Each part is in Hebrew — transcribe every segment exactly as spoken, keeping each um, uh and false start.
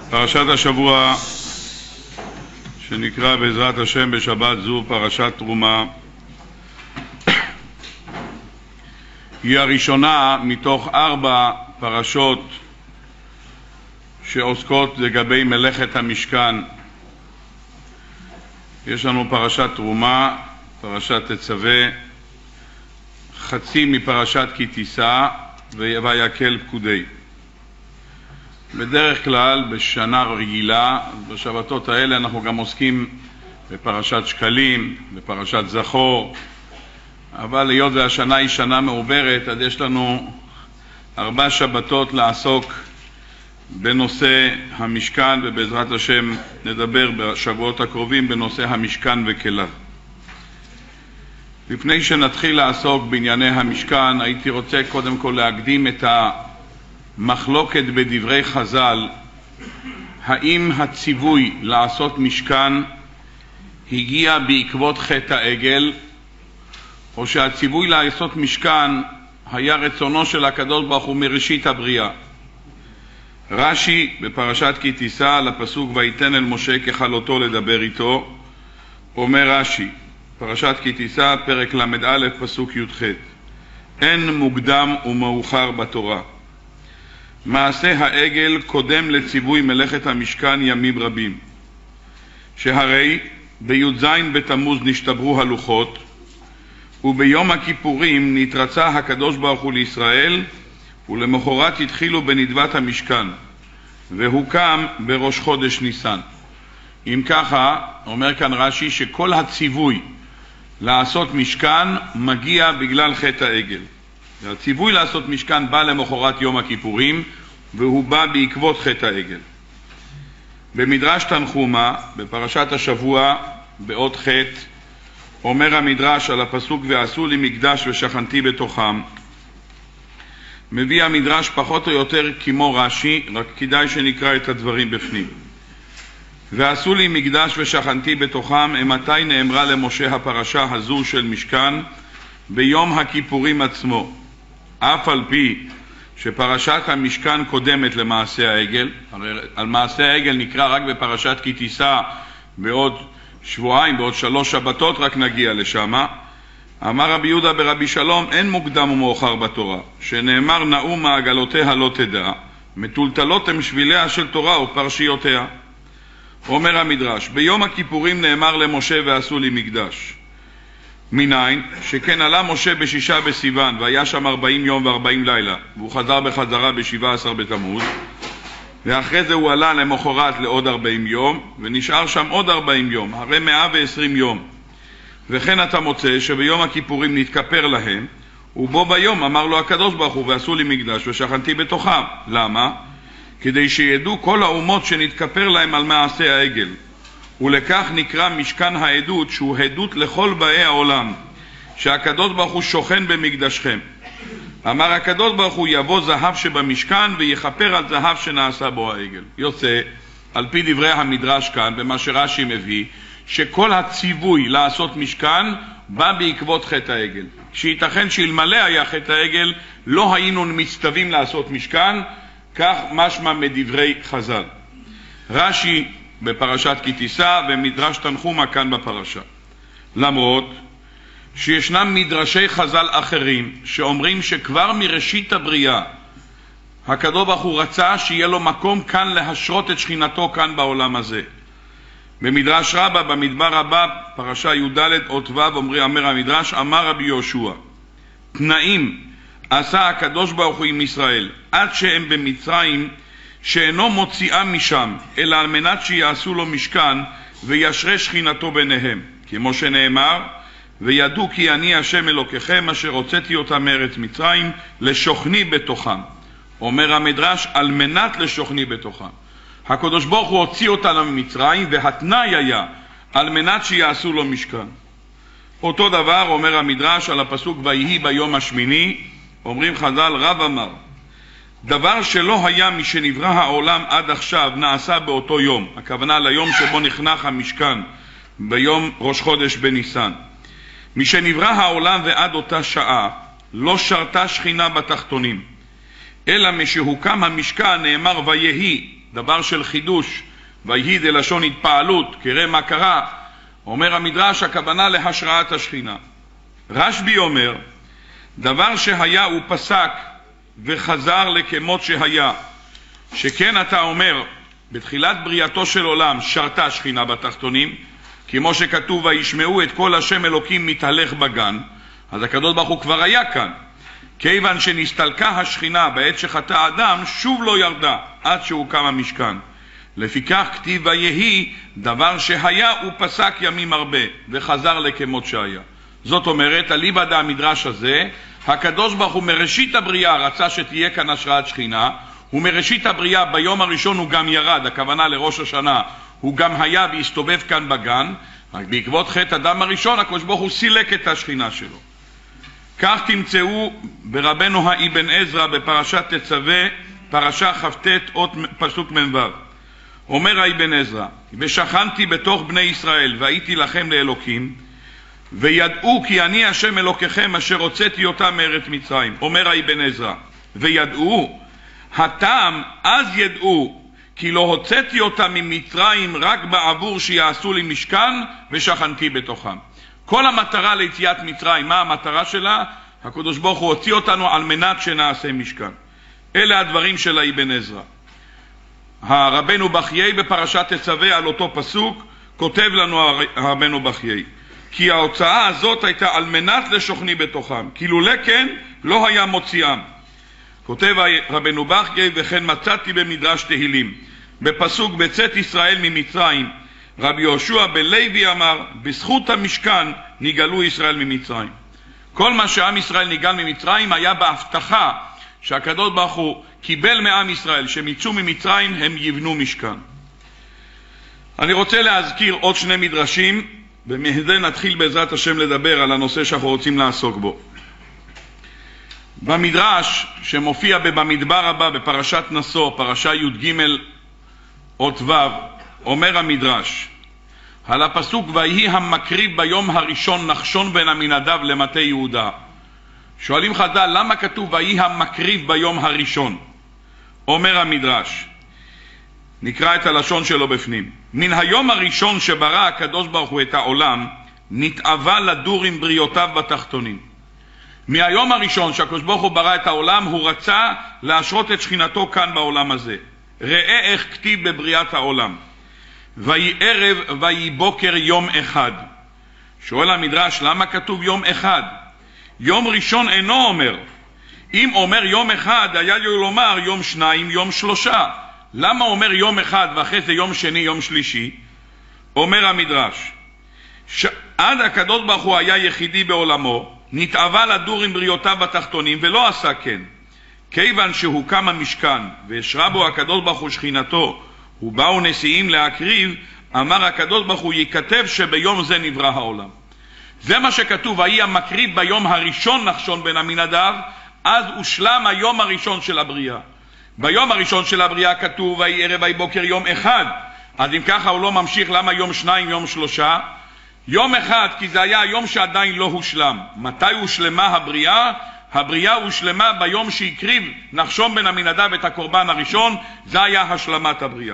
פרשת השבוע שנקרא בעזרת השם בשבת זו פרשת תרומה היא הראשונה מתוך ארבע פרשות שעוסקות לגבי מלאכת המשכן. יש לנו פרשת תרומה, פרשת תצווה, חצי מפרשת כי תישא ויקל פקודי. בדרך כלל בשנה רגילה, בשבתות האלה אנחנו גם עוסקים בפרשת שקלים, בפרשת זכור, אבל היות והשנה היא שנה מעוברת, אז יש לנו ארבע שבתות לעסוק בנושא המשכן, ובעזרת השם נדבר בשבועות הקרובים בנושא המשכן וכליו. לפני שנתחיל לעסוק בענייני המשכן, הייתי רוצה קודם כל להקדים את המחלוקת בדברי חז"ל, האם הציווי לעשות משכן הגיע בעקבות חטא העגל, או שהציווי לעשות משכן היה רצונו של הקדוש ברוך הוא מראשית הבריאה. רש"י בפרשת כי תישא על הפסוק ויתן אל משה ככלותו לדבר איתו, אומר רש"י פרשת כי תישא פרק למד א' פסוק י"ח: אין מוקדם ומאוחר בתורה. מעשה העגל קודם לציווי מלאכת המשכן ימים רבים, שהרי בי"ז בתמוז נשתברו הלוחות, וביום הכיפורים נתרצה הקדוש ברוך הוא לישראל, ולמחרת התחילו בנדבת המשכן, והוקם בראש חודש ניסן. אם ככה, אומר כאן רש"י שכל הציווי לעשות משכן מגיע בגלל חטא העגל. הציווי לעשות משכן בא למחרת יום הכיפורים, והוא בא בעקבות חטא העגל. במדרש תנחומה, בפרשת השבוע, באות ח', אומר המדרש על הפסוק ועשו לי מקדש ושכנתי בתוכם. מביא המדרש פחות או יותר כמו רש"י, רק כדאי שנקרא את הדברים בפנים. ועשו לי מקדש ושכנתי בתוכם, מתי נאמרה למשה הפרשה הזו של משכן? ביום הכיפורים עצמו. אף על פי שפרשת המשכן קודמת למעשה העגל, הרי על מעשה העגל נקרא רק בפרשת כי תישא בעוד שבועיים, בעוד שלוש שבתות רק נגיע לשם. אמר רבי יהודה ברבי שלום, אין מוקדם ומאוחר בתורה, שנאמר נאו מעגלותיה לא תדע, מטולטלות הם שביליה של תורה ופרשיותיה. אומר המדרש, ביום הכיפורים נאמר למשה ועשו לי מקדש. מניין שכן עלה משה בשישה בסיוון, והיה שם ארבעים יום וארבעים לילה, והוא חזר בחזרה בשבעה עשר בתמוז, ואחרי זה הוא עלה למחרת לעוד ארבעים יום, ונשאר שם עוד ארבעים יום, הרי מאה ועשרים יום. וכן אתה מוצא שביום הכיפורים נתכפר להם, ובו ביום אמר לו הקדוש ברוך הוא ועשו לי מקדש ושכנתי בתוכם. למה? כדי שידעו כל האומות שנתכפר להם על מעשה העגל. ולכך נקרא משכן העדות, שהוא עדות לכל באי העולם, שהקדוש ברוך הוא שוכן במקדשכם. אמר הקדוש ברוך הוא יבוא זהב שבמשכן ויכפר על זהב שנעשה בו העגל. יוצא על פי דברי המדרש כאן במה שרש"י מביא, שכל הציווי לעשות משכן בא בעקבות חטא העגל, שייתכן שאלמלא היה חטא העגל לא היינו מצטווים לעשות משכן, כך משמע מדברי חז"ל. רש"י בפרשת כי תישא ומדרש תנחומה כאן בפרשה. למרות שישנם מדרשי חז"ל אחרים שאומרים שכבר מראשית הבריאה הקדוש ברוך הוא רצה שיהיה לו מקום כאן להשרות את שכינתו כאן בעולם הזה. במדרש רבה במדבר רבה פרשה י"ד אות ו' אומר המדרש, אמר רבי יהושע, תנאים עשה הקדוש ברוך הוא עם ישראל עד שהם במצרים, שאינו מוציאם משם אלא על מנת שיעשו לו משכן וישרה שכינתו ביניהם, כמו שנאמר וידעו כי אני השם אלוקיכם אשר הוצאתי אותם מארץ מצרים לשוכני בתוכם. אומר המדרש על מנת לשוכני בתוכם. הקדוש ברוך הוא הוציא אותנו ממצרים, והתנאי היה על מנת שיעשו לו משכן. אותו דבר אומר המדרש על הפסוק ויהי ביום השמיני, אומרים חז"ל רב אמר, דבר שלא היה משנברא העולם עד עכשיו נעשה באותו יום, הכוונה ליום שבו נחנך המשכן ביום ראש חודש בניסן. משנברא העולם ועד אותה שעה לא שרתה שכינה בתחתונים, אלא משהוקם המשכן נאמר ויהי דבר של חידוש, ויהי זה לשון התפעלות, קרא מה קרה, אומר המדרש, הכוונה להשראת השכינה. רשב"י אומר, דבר שהיה הוא פסק וחזר לכמות שהיה, שכן אתה אומר, בתחילת בריאתו של עולם שרתה שכינה בתחתונים, כמו שכתוב, וישמעו את כל השם אלוקים מתהלך בגן, אז הקדוש ברוך הוא כבר היה כאן. כיוון שנסתלקה השכינה בעת שחטא אדם, שוב לא ירדה עד שהוקם המשכן. לפיכך כתיב ויהי, דבר שהיה הוא פסק ימים הרבה וחזר לכמות שהיה. זאת אומרת, אליבא דהמדרש הזה, הקדוש ברוך הוא מראשית הבריאה רצה שתהיה כאן השראת שכינה, ומראשית הבריאה ביום הראשון הוא גם ירד, הכוונה לראש השנה, הוא גם היה והסתובב כאן בגן, רק בעקבות חטא אדם הראשון הקדוש ברוך הוא סילק את השכינה שלו. כך תמצאו ברבנו האבן עזרא בפרשת תצווה, פרשה כ"ט אות פסוק מ"ו. אומר האבן עזרא, ושכנתי בתוך בני ישראל והייתי לכם לאלוקים, וידעו כי אני השם אלוקיכם אשר הוצאתי אותם מארץ מצרים. אומר האבן עזרא, וידעו, הטעם אז ידעו, כי לא הוצאתי אותם ממצרים רק בעבור שיעשו לי משכן ושכנתי בתוכם. כל המטרה ליציאת מצרים, מה המטרה שלה? הקדוש ברוך הוא הוציא אותנו על מנת שנעשה משכן. אלה הדברים של האבן עזרא. הרבנו בחיי בפרשת תצווה על אותו פסוק, כותב לנו הרבנו בחיי, כי ההוצאה הזאת הייתה על מנת לשוכני בתוכם, כי לולא כן לא היה מוציאם. כותב רבנו בחיי, וכן מצאתי במדרש תהילים, בפסוק בצאת ישראל ממצרים, רבי יהושע בן לוי אמר, בזכות המשכן נגאלו ישראל ממצרים. כל מה שעם ישראל נגאל ממצרים היה בהבטחה שהקדוש ברוך הוא קיבל מעם ישראל שהם יצאו ממצרים, הם יבנו משכן. אני רוצה להזכיר עוד שני מדרשים, ומזה נתחיל בעזרת השם לדבר על הנושא שאנחנו רוצים לעסוק בו. במדרש שמופיע במדבר הבא בפרשת נשוא, פרשה י"ג אות ו', אומר המדרש על הפסוק ויהי המקריב ביום הראשון נחשון בן עמינדב למטה יהודה. שואלים חז"ל, למה כתוב ויהי המקריב ביום הראשון? אומר המדרש, נקרא את הלשון שלו בפנים, מן היום הראשון שברא הקדוש ברוך הוא את העולם נתאווה לדור עם בריאותיו בתחתונים. מהיום הראשון שהקדוש ברוך הוא ברא את העולם הוא רצה להשרות את שכינתו כאן בעולם הזה. ראה איך כתיב בבריאת העולם, ויהי ערב ויהי בוקר יום אחד. שואל המדרש, למה כתוב יום אחד? יום ראשון אינו אומר. אם אומר יום אחד היה לי לומר יום שניים יום שלושה. למה אומר יום אחד ואחרי זה יום שני יום שלישי? אומר המדרש, ש... עד הקדוש ברוך הוא היה יחידי בעולמו, נתאווה לדור עם בריאותיו בתחתונים ולא עשה כן. כיוון שהוקם המשכן והשרה בו הקדוש ברוך הוא שכינתו ובאו נשיאים להקריב, אמר הקדוש ברוך הוא ייכתב שביום זה נברא העולם. זה מה שכתוב, ויהי המקריב ביום הראשון נחשון בן עמינדב, אז הושלם היום הראשון של הבריאה. ביום הראשון של הבריאה כתוב ויהי ערב ויהי בוקר יום אחד, אז אם ככה הוא לא ממשיך, למה יום שניים יום שלושה? יום אחד, כי זה היה היום שעדיין לא הושלם. מתי הושלמה הבריאה? הבריאה הושלמה ביום שהקריב נחשון בן עמינדב את הקורבן הראשון, זה היה השלמת הבריאה.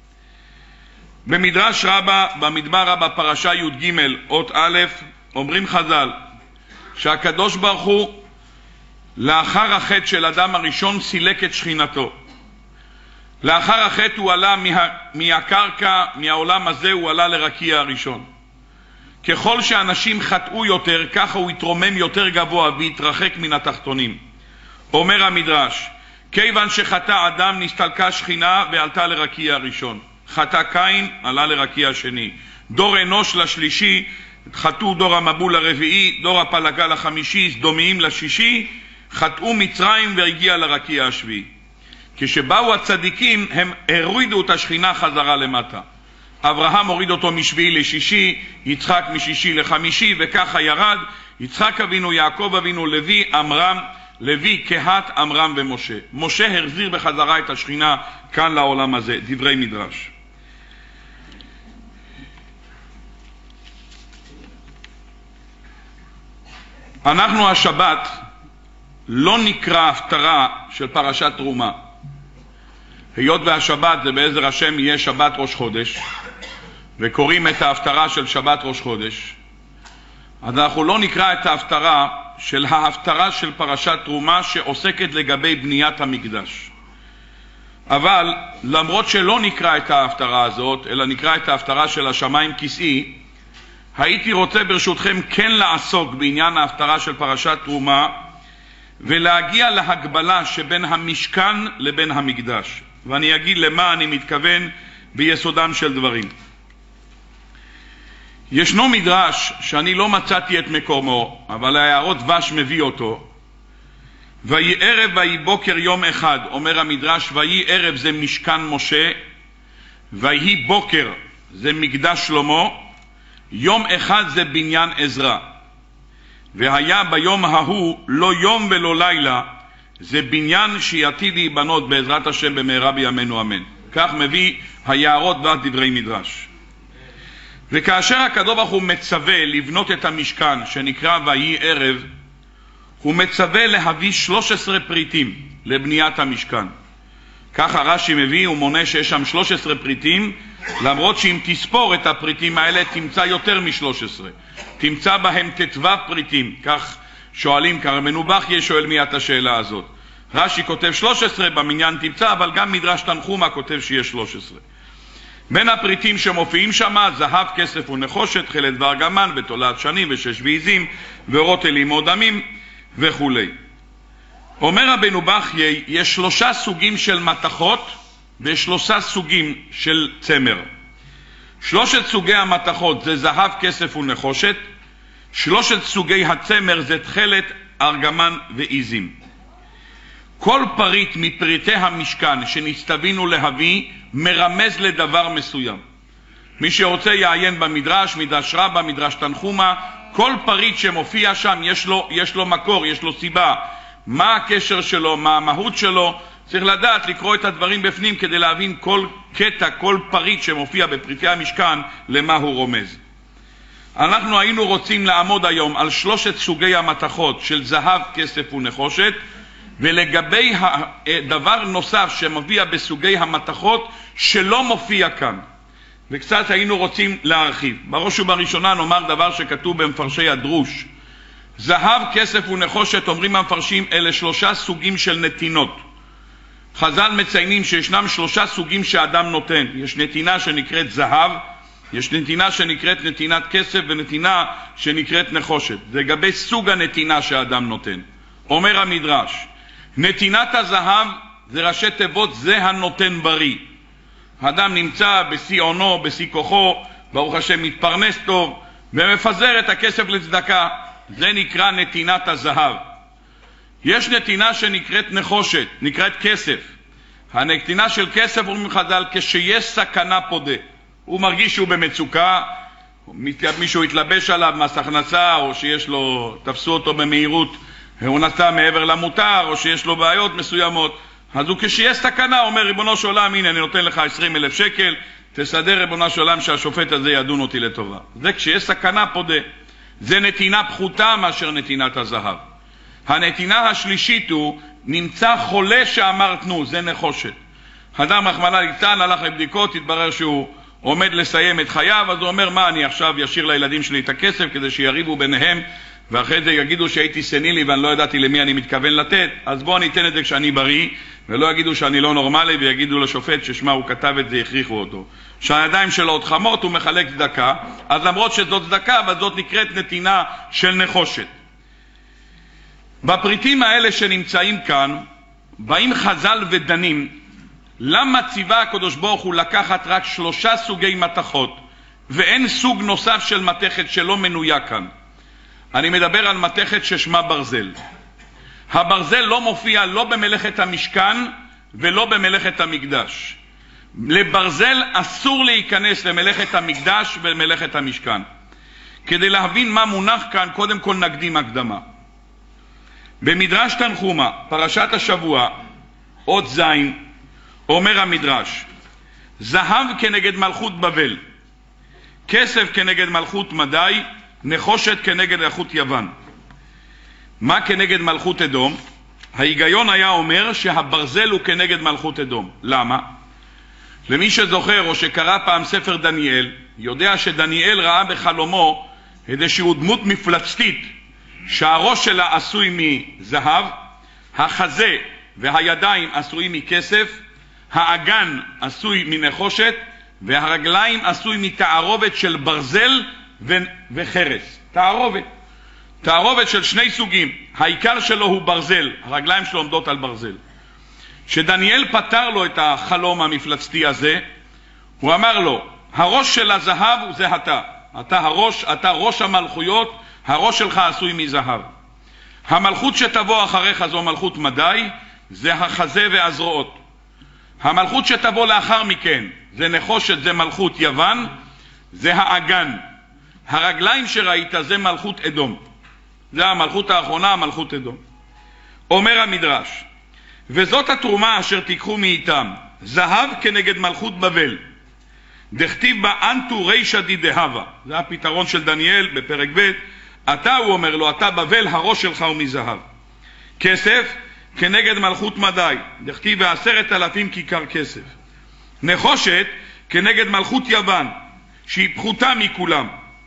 במדרש רבה, במדבר רבה, פרשה י"ג אות א', אומרים חז"ל שהקדוש ברוך הוא לאחר החטא של אדם הראשון סילק את שכינתו. לאחר החטא הוא עלה מה, מהקרקע, מהעולם הזה הוא עלה לרקיע הראשון. ככל שאנשים חטאו יותר, ככה הוא יתרומם יותר גבוה והתרחק מן התחתונים. אומר המדרש, כיוון שחטא אדם נסתלקה שכינה ועלתה לרקיע הראשון. חטא קין עלה לרקיע השני. דור אנוש לשלישי, חטאו דור המבול לרביעי, דור הפלגה לחמישי, סדומיים לשישי, חטאו מצרים והגיע לרקיע השביעי. כשבאו הצדיקים הם הורידו את השכינה חזרה למטה. אברהם הוריד אותו משביעי לשישי, יצחק משישי לחמישי, וככה ירד. יצחק אבינו, יעקב אבינו, לוי, אמרם, לוי, קהת, אמרם ומשה. משה החזיר בחזרה את השכינה כאן לעולם הזה. דברי מדרש. אנחנו השבת לא נקרא הפטרה של פרשת תרומה. היות והשבת זה בעזר השם יהיה שבת ראש חודש, וקוראים את ההפטרה של שבת ראש חודש, אז אנחנו לא נקרא את ההפטרה של ההפטרה של פרשת תרומה שעוסקת לגבי בניית המקדש. אבל למרות שלא נקרא את ההפטרה הזאת, אלא נקרא את ההפטרה של השמיים כיסאי, הייתי רוצה ברשותכם כן לעסוק בעניין ההפטרה של פרשת תרומה, ולהגיע להגבלה שבין המשכן לבין המקדש. ואני אגיד למה אני מתכוון ביסודם של דברים. ישנו מדרש שאני לא מצאתי את מקומו, אבל ההערות דבש מביא אותו. ויהי ערב ויהי בוקר יום אחד, אומר המדרש, ויהי ערב זה משכן משה, ויהי בוקר זה מקדש שלמה, יום אחד זה בניין עזרא. והיה ביום ההוא לא יום ולא לילה, זה בניין שיעתיד להיבנות בעזרת השם במהרה בימינו אמן. כך מביא היערות דברי מדרש. וכאשר הקדוש ברוך הוא מצווה לבנות את המשכן שנקרא ויהי ערב, הוא מצווה להביא שלוש עשרה פריטים לבניית המשכן. ככה רש"י מביא, הוא מונה שיש שם שלוש עשרה פריטים, למרות שאם תספור את הפריטים האלה תמצא יותר מ-שלוש עשרה. תמצא בהם תתווה פריטים. כך שואלים, כרמנו בכייה שואל מי את השאלה הזאת. רש"י כותב שלוש עשרה, במניין תמצא, אבל גם מדרש תנחומא כותב שיש שלוש עשרה. בין הפריטים שמופיעים שם, זהב, כסף ונחושת, תכלת וארגמן ותולעת שנים ושש ועיזים ואורות אלים או דמים וכו'. אומר רבנו בכייה, יש שלושה סוגים של מתכות ושלושה סוגים של צמר. שלושת סוגי המתכות זה זהב, כסף ונחושת, שלושת סוגי הצמר זה תכלת, ארגמן ועיזים. כל פריט מפריטי המשכן שנצטווינו להביא מרמז לדבר מסוים. מי שרוצה יעיין במדרש, מדרש רבה, מדרש תנחומא, כל פריט שמופיע שם יש לו, יש לו מקור, יש לו סיבה. מה הקשר שלו, מה המהות שלו, צריך לדעת לקרוא את הדברים בפנים כדי להבין כל קטע, כל פריט שמופיע בפריטי המשכן, למה הוא רומז. אנחנו היינו רוצים לעמוד היום על שלושת סוגי המתכות של זהב, כסף ונחושת, ולגבי דבר נוסף שמופיע בסוגי המתכות שלא מופיע כאן. וקצת היינו רוצים להרחיב. בראש ובראשונה נאמר דבר שכתוב במפרשי הדרוש. זהב, כסף ונחושת, אומרים המפרשים, אלה שלושה סוגים של נתינות. חז"ל מציינים שישנם שלושה סוגים שאדם נותן. יש נתינה שנקראת זהב, יש נתינה שנקראת נתינת כסף, ונתינה שנקראת נחושת. זה לגבי סוג הנתינה שאדם נותן. אומר המדרש, נתינת הזהב זה ראשי תיבות זה הנותן בריא. האדם נמצא בשיא עונו, בשיא כוחו, ברוך השם מתפרנס טוב, ומפזר את הכסף לצדקה. זה נקרא נתינת הזהב. יש נתינה שנקראת נחושת, נקראת כסף. הנתינה של כסף, אומרים חז"ל, כשיש סכנה פודה. הוא מרגיש שהוא במצוקה, מישהו התלבש עליו מס הכנסה, או שיש לו, תפסו אותו במהירות, הוא נסע מעבר למותר, או שיש לו בעיות מסוימות. אז הוא כשיש סכנה אומר, ריבונו של עולם, הנה אני נותן לך עשרים אלף שקל, תסדר ריבונו של עולם שהשופט הזה ידון אותי לטובה. זה כשיש סכנה פודה. זה נתינה פחותה מאשר נתינת הזהב. הנתינה השלישית הוא, נמצא חולה שאמר תנו, זה נחושת. אדם רחמנא ליצלן הלך לבדיקות, התברר שהוא עומד לסיים את חייו, אז הוא אומר, מה אני עכשיו ישיר לילדים שלי את הכסף כדי שיריבו ביניהם, ואחרי זה יגידו שהייתי סנילי ואני לא ידעתי למי אני מתכוון לתת, אז בוא ניתן את זה כשאני בריא, ולא יגידו שאני לא נורמלי, ויגידו לשופט ששמה הוא כתב את זה, הכריחו אותו. שהידיים שלו עוד חמות, הוא מחלק צדקה, אז למרות שזאת צדקה, אבל זאת נקראת נתינה של נחושת. בפריטים האלה שנמצאים כאן, באים חז"ל ודנים, למה ציווה הקדוש ברוך הוא לקחת רק שלושה סוגי מתכות, ואין סוג נוסף של מתכת שלא מנויה כאן. אני מדבר על מתכת ששמה ברזל. הברזל לא מופיע לא במלאכת המשכן ולא במלאכת המקדש. לברזל אסור להיכנס למלאכת המקדש ולמלאכת המשכן. כדי להבין מה מונח כאן, קודם כל נקדים הקדמה. במדרש תנחומא, פרשת השבוע, אות זין, אומר המדרש, זהב כנגד מלכות בבל, כסף כנגד מלכות מדי, נחושת כנגד מלכות יוון. מה כנגד מלכות אדום? ההיגיון היה אומר שהברזל הוא כנגד מלכות אדום. למה? למי שזוכר או שקרא פעם ספר דניאל, יודע שדניאל ראה בחלומו איזשהו דמות מפלצתית שהראש שלה עשוי מזהב, החזה והידיים עשויים מכסף, האגן עשוי מנחושת, והרגליים עשוי מתערובת של ברזל וחרס. תערובת. תערובת של שני סוגים. העיקר שלו הוא ברזל, הרגליים שלו עומדות על ברזל. כשדניאל פתר לו את החלום המפלצתי הזה, הוא אמר לו, הראש של הזהב זה אתה. אתה הראש, אתה ראש המלכויות, הראש שלך עשוי מזהב. המלכות שתבוא אחריך זו מלכות מדי, זה החזה והזרועות. המלכות שתבוא לאחר מכן, זה נחושת, זה מלכות יוון, זה האגן. הרגליים שראית זה מלכות אדום. זה המלכות האחרונה, מלכות אדום. אומר המדרש, וזאת התרומה אשר תיקחו מאיתם, זהב כנגד מלכות בבל. דכתיב בה אנטו רישא די דהבה. זה הפתרון של דניאל בפרק ב'. אתה, הוא אומר לו, אתה בבל, הראש שלך הוא מזהב. כסף כנגד מלכות מדי. דכתיב בעשרת אלפים כיכר כסף. נחושת כנגד מלכות יוון, שהיא פחותה מכולם.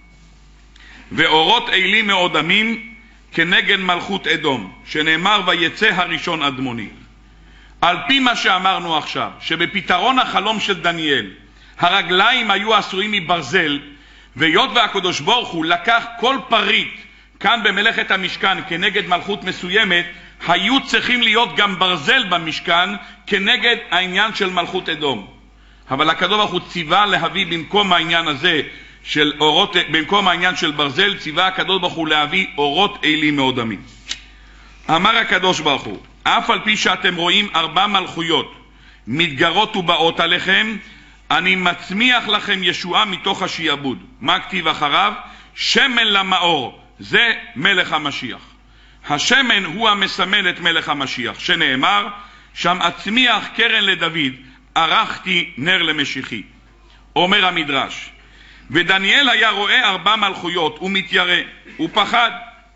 ואורות אלים מאודמים כנגד מלכות אדום, שנאמר ויצא הראשון אדמוני. על פי מה שאמרנו עכשיו, שבפתרון החלום של דניאל, הרגליים היו עשויים מברזל, והיות והקדוש ברוך הוא לקח כל פריט כאן במלאכת המשכן כנגד מלכות מסוימת, היו צריכים להיות גם ברזל במשכן כנגד העניין של מלכות אדום. אבל הקדוש ברוך הוא ציווה להביא במקום העניין הזה של אורות, במקום העניין של ברזל, ציווה הקדוש ברוך הוא להביא אורות אלים מאודמים. אמר הקדוש ברוך הוא, אף על פי שאתם רואים ארבע מלכויות מתגרות ובאות עליכם, אני מצמיח לכם ישועה מתוך השיעבוד. מה כתיב אחריו? שמן למאור, זה מלך המשיח. השמן הוא המסמל את מלך המשיח, שנאמר, שם אצמיח קרן לדוד, ערכתי נר למשיחי. אומר המדרש, ודניאל היה רואה ארבע מלכויות, הוא מתיירא, הוא פחד.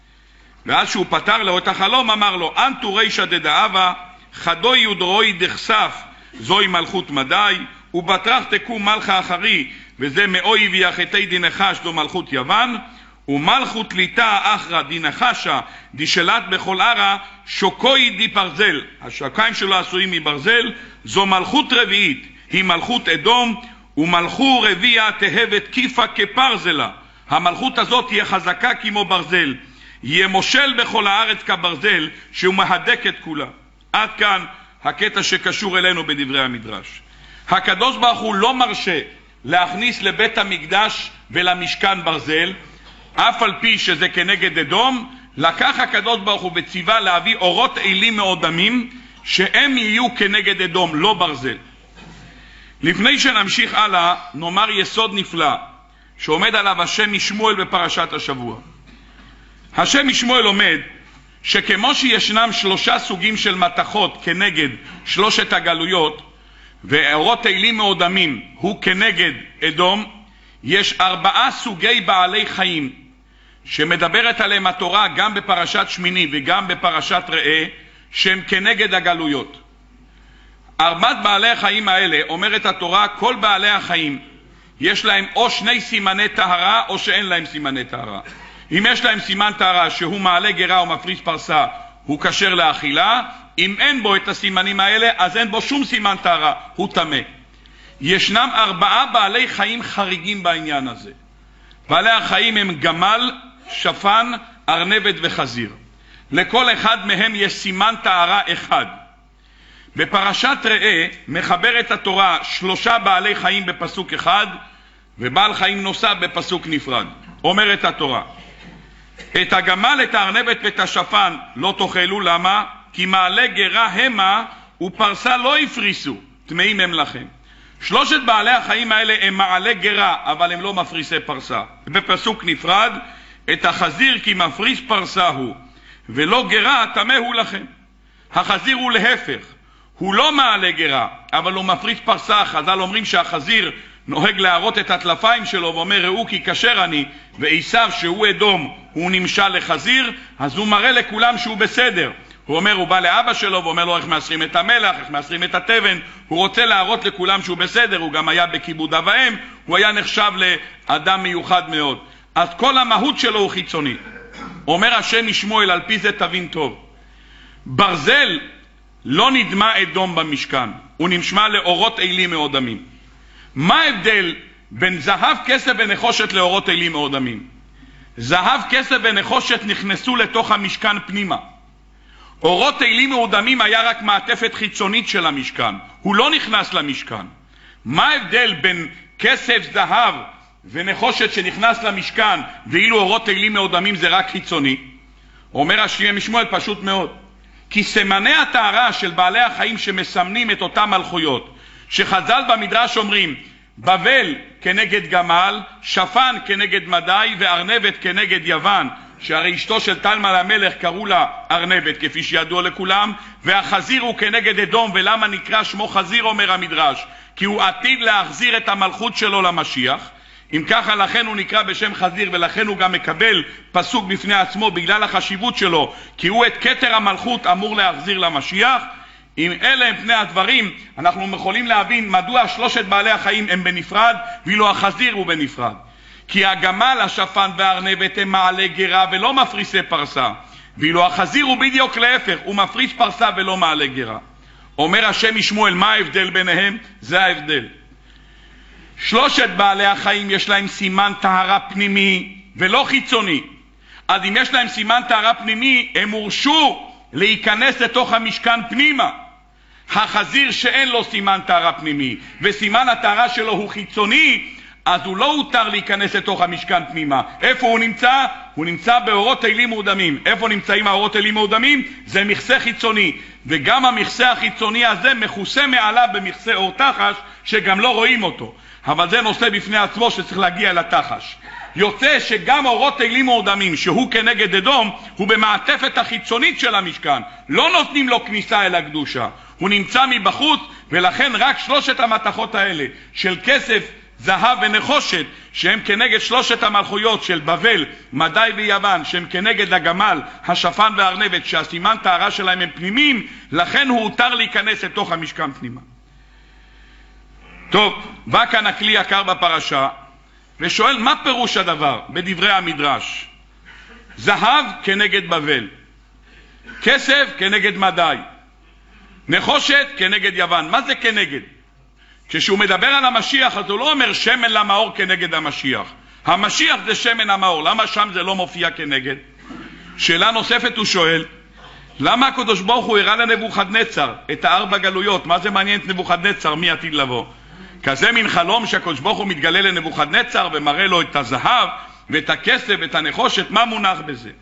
ואז שהוא פתר לו את החלום, אמר לו, אנטו רישא דדאבה, חדוי יודרוי דכסף, זוהי מלכות מדי, ובטרח תקום מלכה אחרי, וזה מאוי ויחתי די נחש, זו מלכות יוון, ומלכות ליטה אחרא די נחשה, די שלט בכל ערה, שוקוי די ברזל, השוקיים שלו עשויים מברזל, זו מלכות רביעית, היא מלכות אדום, ומלכו רביעה תהבת כיפה כפרזלה. המלכות הזאת תהיה חזקה כמו ברזל, יהיה מושל בכל הארץ כברזל, שהוא מהדק את כולה. עד כאן הקטע שקשור אלינו בדברי המדרש. הקדוש ברוך הוא לא מרשה להכניס לבית המקדש ולמשכן ברזל, אף על פי שזה כנגד אדום. לקח הקדוש ברוך הוא וציווה להביא אורות אלים מאודמים, שהם יהיו כנגד אדום, לא ברזל. לפני שנמשיך הלאה, נאמר יסוד נפלא שעומד עליו השם משמואל בפרשת השבוע. השם משמואל עומד שכמו שישנם שלושה סוגים של מתכות כנגד שלושת הגלויות, ואורות אלים מאודמים הוא כנגד אדום, יש ארבעה סוגי בעלי חיים שמדברת עליהם התורה גם בפרשת שמיני וגם בפרשת ראה, שהם כנגד הגלויות. ארבעת בעלי החיים האלה, אומרת התורה, כל בעלי החיים יש להם או שני סימני טהרה או שאין להם סימני טהרה. אם יש להם סימן טהרה שהוא מעלה גרה ומפריש פרסה, הוא כשר לאכילה. אם אין בו את הסימנים האלה, אז אין בו שום סימן טהרה, הוא טמא. ישנם ארבעה בעלי חיים חריגים בעניין הזה. בעלי החיים הם גמל, שפן, ארנבת וחזיר. לכל אחד מהם יש סימן טהרה אחד. בפרשת ראה מחברת התורה שלושה בעלי חיים בפסוק אחד, ובעל חיים נוסף בפסוק נפרד. אומרת התורה, את הגמל, את הארנבת ואת השפן לא תאכלו. למה? כי מעלה גרה המה ופרסה לא הפריסו, טמאים הם לכם. שלושת בעלי החיים האלה הם מעלה גרה, אבל הם לא מפריסי פרסה. בפסוק נפרד, את החזיר כי מפריס פרסה הוא, ולא גרה טמא הוא לכם. החזיר הוא להפך, הוא לא מעלה גרה, אבל הוא מפריס פרסה. חז"ל אומרים שהחזיר נוהג להראות את הטלפיים שלו ואומר, ראו כי כשר אני, ועשיו שהוא אדום הוא נמשל לחזיר, אז הוא מראה לכולם שהוא בסדר. הוא אומר, הוא בא לאבא שלו ואומר לו איך מאסרים את המלח, איך מאסרים את התבן. הוא רוצה להראות לכולם שהוא בסדר, הוא גם היה בכיבוד אב ואם, הוא היה נחשב לאדם מיוחד מאוד. אז כל המהות שלו הוא חיצוני. אומר השם משמואל, על פי זה תבין טוב. ברזל לא נדמה אדום במשכן, הוא נשמע לאורות אלים מאודמים. מה ההבדל בין זהב, כסף ונחושת לאורות אלים מאודמים? זהב, כסף ונחושת נכנסו לתוך המשכן פנימה. אורות אלים מאודמים היה רק מעטפת חיצונית של המשכן, הוא לא נכנס למשכן. מה ההבדל בין כסף, זהב ונחושת שנכנס למשכן, ואילו אורות אלים מאודמים זה רק חיצוני? אומר השם משמואל, פשוט מאוד. כי סימני הטהרה של בעלי החיים שמסמנים את אותם מלכויות, שחז"ל במדרש אומרים, בבל כנגד גמל, שפן כנגד מדי, וארנבת כנגד יוון, שהרי אשתו של תלמה למלך קראו לה ארנבת כפי שידוע לכולם, והחזיר הוא כנגד אדום. ולמה נקרא שמו חזיר, אומר המדרש? כי הוא עתיד להחזיר את המלכות שלו למשיח. אם ככה, לכן הוא נקרא בשם חזיר, ולכן הוא גם מקבל פסוק בפני עצמו בגלל החשיבות שלו, כי הוא את כתר המלכות אמור להחזיר למשיח. אם אלה הם פני הדברים, אנחנו יכולים להבין מדוע שלושת בעלי החיים הם בנפרד, ואילו החזיר הוא בנפרד. כי הגמל, השפן והארנבת הם מעלה גרה ולא מפריסי פרסה, ואילו החזיר הוא בדיוק להפך, הוא מפריס פרסה ולא מעלה גרה. אומר השם משמואל, מה ההבדל ביניהם? זה ההבדל. שלושת בעלי החיים יש להם סימן טהרה פנימי ולא חיצוני. אז אם יש להם סימן טהרה פנימי, הם הורשו להיכנס לתוך המשכן פנימה. החזיר שאין לו סימן טהרה פנימי וסימן הטהרה שלו הוא חיצוני, אז הוא לא הותר להיכנס לתוך המשכן פנימה. איפה הוא נמצא? הוא נמצא באורות אלים מאודמים. איפה נמצאים האורות אלים מאודמים? זה מכסה חיצוני, וגם המכסה החיצוני הזה מכוסה מעליו במכסה אור תחש שגם לא רואים אותו, אבל זה נושא בפני עצמו שצריך להגיע לתחש. יוצא שגם אורות אלים מאודמים שהוא כנגד אדום הוא במעטפת החיצונית של המשכן, לא נותנים לו כניסה אל הקדושה, הוא נמצא מבחוץ. ולכן רק שלושת המתכות האלה של כסף, זהב ונחושת, שהם כנגד שלושת המלכויות של בבל, מדי ויוון, שהם כנגד הגמל, השפן והארנבת, שהסימן טהרה שלהם הם פנימיים, לכן הוא הותר להיכנס לתוך המשכן פנימה. טוב, בא כאן הכלי יקר בפרשה ושואל, מה פירוש הדבר בדברי המדרש? זהב כנגד בבל, כסף כנגד מדי, נחושת כנגד יוון. מה זה כנגד? כשהוא מדבר על המשיח, אז הוא לא אומר שמן למאור כנגד המשיח. המשיח זה שמן המאור, למה שם זה לא מופיע כנגד? שאלה נוספת הוא שואל, למה הקדוש ברוך הוא הראה לנבוכדנצר את הארבע גלויות? מה זה מעניין את נבוכדנצר? מי עתיד לבוא? כזה מין חלום שהקדוש ברוך הוא מתגלה לנבוכדנצר ומראה לו את הזהב ואת הכסף ואת הנחושת. מה מונח בזה?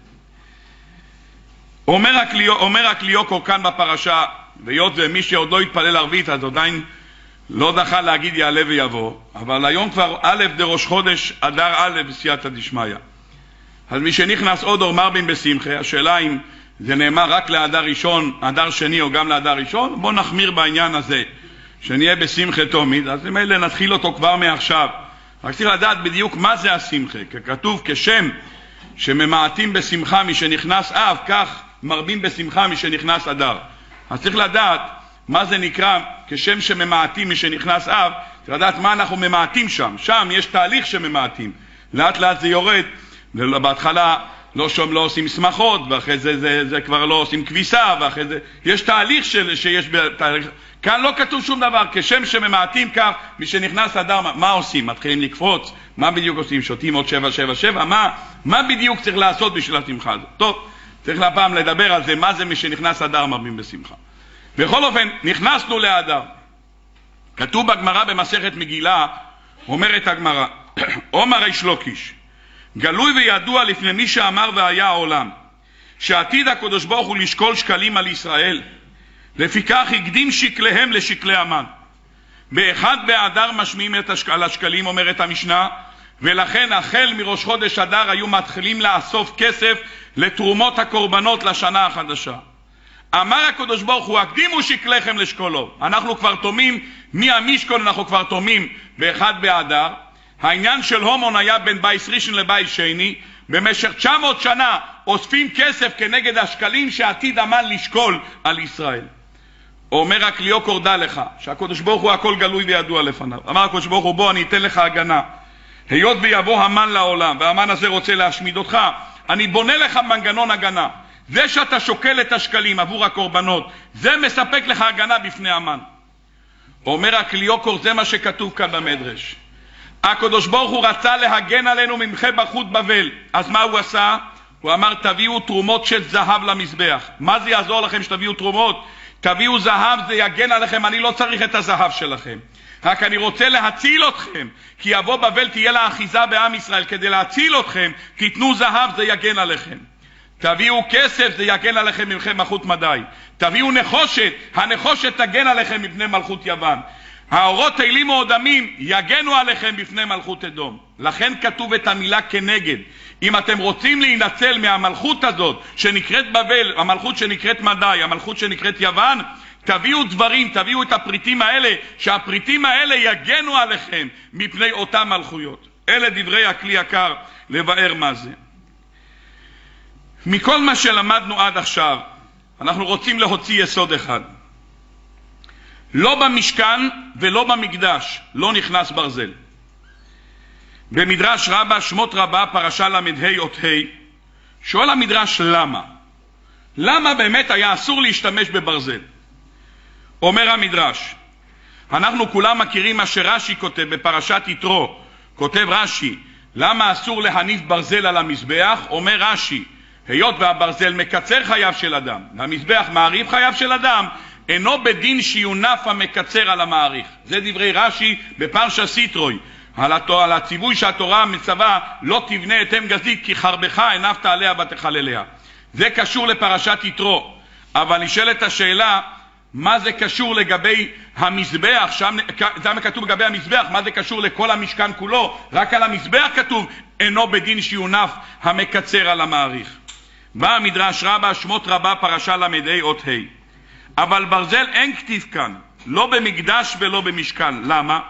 אומר הקליוקו כאן בפרשה, והיות ומי שעוד לא התפלל ערבית אז עדיין לא דחה להגיד יעלה ויבוא, אבל היום כבר א' דראש חודש אדר א' בסייעתא דשמיא. אז מי שנכנס עוד אור מרבין בשמחה, השאלה אם זה נאמר רק לאדר ראשון, אדר שני או גם לאדר ראשון, בוא נחמיר בעניין הזה, שנהיה בשמחה תמיד. אז אם אלה נתחיל אותו כבר מעכשיו, רק צריך לדעת בדיוק מה זה השמחה, כי כתוב כשם שממעטים בשמחה מי שנכנס אב, כך מרבים בשמחה מי שנכנס אדר. אז צריך לדעת מה זה נקרא כשם שממעטים מי שנכנס אב, צריך לדעת מה אנחנו ממעטים שם. שם יש תהליך שממעטים, לאט לאט זה יורד, בהתחלה לא שום לא עושים שמחות, ואחרי זה, זה, זה כבר לא עושים כביסה, ואחרי זה יש תהליך של, שיש בתהליך. כאן לא כתוב שום דבר, כשם שממעטים כך מי שנכנס אדר. מה, מה עושים? מתחילים לקפוץ? מה בדיוק עושים? שותים עוד שבע שבע שבע? מה, מה בדיוק צריך לעשות בשביל השמחה הזאת? טוב, צריך לפעם לדבר על זה, מה זה מי שנכנס אדר מרבים בשמחה. בכל אופן, נכנסנו לאדר. כתוב בגמרא במסכת מגילה, אומרת הגמרא, אומר ריש לוקיש, גלוי וידוע לפני מי שאמר והיה העולם, שעתיד הקדוש ברוך הוא לשקול שקלים על ישראל, לפיכך הקדים שקליהם לשקלי המן. באחד באדר משמיעים את השק... על השקלים, אומרת המשנה, ולכן החל מראש חודש אדר היו מתחילים לאסוף כסף לתרומות הקורבנות לשנה החדשה. אמר הקדוש ברוך הוא, הקדימו שקליכם לשקולו. אנחנו כבר תומים מהמשכון, אנחנו כבר תומים באחד באדר. העניין של הומון היה בין בייס ראשון לבייס שני, במשך תשע מאות שנה אוספים כסף כנגד השקלים שעתיד המן לשקול על ישראל. אומר הקליוקור, דע לך שהקדוש ברוך הוא הכל גלוי וידוע לפניו. אמר הקדוש ברוך הוא, בוא אני אתן לך הגנה. היות ויבוא המן לעולם והמן הזה רוצה להשמיד אותך, אני בונה לך מנגנון הגנה. זה שאתה שוקל את השקלים עבור הקורבנות, זה מספק לך הגנה בפני המן. אומר הקליוקור, זה מה שכתוב כאן במדרש. הקדוש ברוך הוא רצה להגן עלינו ממחי בחות בבל, אז מה הוא עשה? הוא אמר, תביאו תרומות של זהב למזבח. מה זה יעזור לכם שתביאו תרומות? תביאו זהב, זה יגן עליכם, אני לא צריך את הזהב שלכם, רק אני רוצה להציל אתכם, כי יבוא בבל תהיה לה אחיזה בעם ישראל, כדי להציל אתכם תיתנו זהב, זה יגן עליכם. תביאו כסף, זה יגן עליכם ממחי מלכות מדי. תביאו נחושת, הנחושת תגן עליכם מפני מלכות יוון. האורות תהילים או דמים יגנו עליכם בפני מלכות אדום. לכן כתוב את המילה כנגד. אם אתם רוצים להינצל מהמלכות הזאת שנקראת בבל, המלכות שנקראת מדי, המלכות שנקראת יוון, תביאו דברים, תביאו את הפריטים האלה, שהפריטים האלה יגנו עליכם מפני אותם מלכויות. אלה דברי הכלי יקר לבאר מה זה. מכל מה שלמדנו עד עכשיו, אנחנו רוצים להוציא יסוד אחד. לא במשכן ולא במקדש לא נכנס ברזל. במדרש רבה, שמות רבה, פרשה למ"ה אות ה', שואל המדרש למה? למה באמת היה אסור להשתמש בברזל? אומר המדרש, אנחנו כולם מכירים מה שרש"י כותב בפרשת יתרו. כותב רש"י, למה אסור להניף ברזל על המזבח? אומר רש"י, היות והברזל מקצר חייו של אדם, והמזבח מעריף חייו של אדם, אינו בדין שיונף המקצר על המעריך. זה דברי רש"י בפרשה סיטרוי, על, על הציווי שהתורה מצווה, לא תבנה את אם גזית כי חרבך הנפת עליה ותחלליה. זה קשור לפרשת יתרו, אבל נשאלת השאלה, מה זה קשור לגבי המזבח? שם, זה כתוב לגבי המזבח, מה זה קשור לכל המשכן כולו? רק על המזבח כתוב, אינו בדין שיונף המקצר על המעריך. בא המדרש רבה, שמות רבה, פרשה למ"ה אות ה'. אבל ברזל אין כתיב כאן, לא במקדש ולא במשכן. למה?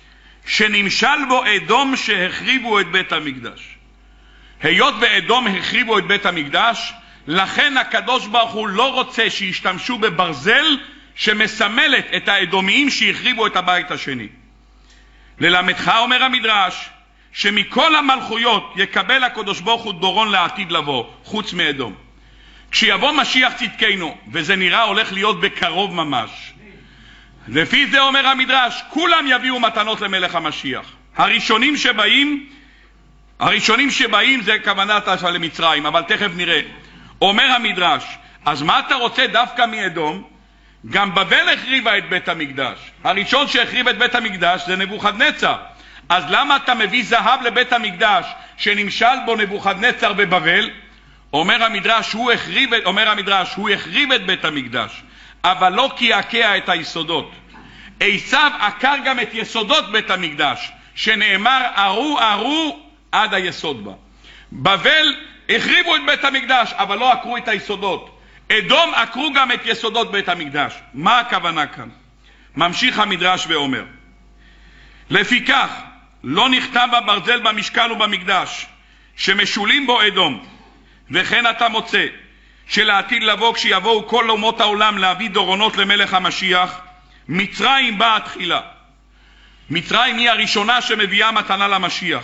שנמשל בו אדום שהחריבו את בית המקדש. היות ואדום החריבו את בית המקדש, לכן הקדוש ברוך הוא לא רוצה שישתמשו בברזל שמסמלת את האדומיים שהחריבו את הבית השני. ללמדך, אומר המדרש, שמכל המלכויות יקבל הקדוש ברוך הוא דורון לעתיד לבוא, חוץ מאדום. כשיבוא משיח צדקנו, וזה נראה הולך להיות בקרוב ממש, לפי זה אומר המדרש, כולם יביאו מתנות למלך המשיח. הראשונים שבאים, הראשונים שבאים זה כוונת למצרים, אבל תכף נראה. אומר המדרש, אז מה אתה רוצה דווקא מאדום? גם בבל החריבה את בית המקדש. הראשון שהחריב את בית המקדש זה נבוכדנצר. אז למה אתה מביא זהב לבית המקדש שנמשל בו נבוכדנצר בבבל? אומר המדרש, הוא החריב, אומר המדרש, הוא החריב את בית המקדש, אבל לא קעקע את היסודות. עשיו עקר גם את יסודות בית המקדש, שנאמר ארו ארו עד היסוד בה. בבל החריבו את בית המקדש, אבל לא עקרו את היסודות. אדום עקרו גם את יסודות בית המקדש. מה הכוונה כאן? ממשיך המדרש ואומר, לפיכך לא נכתב הברזל במשכן ובמקדש שמשולים בו אדום, וכן אתה מוצא שלעתיד לבוא כשיבואו כל אומות העולם להביא דורונות למלך המשיח, מצרים באה תחילה. מצרים היא הראשונה שמביאה מתנה למשיח,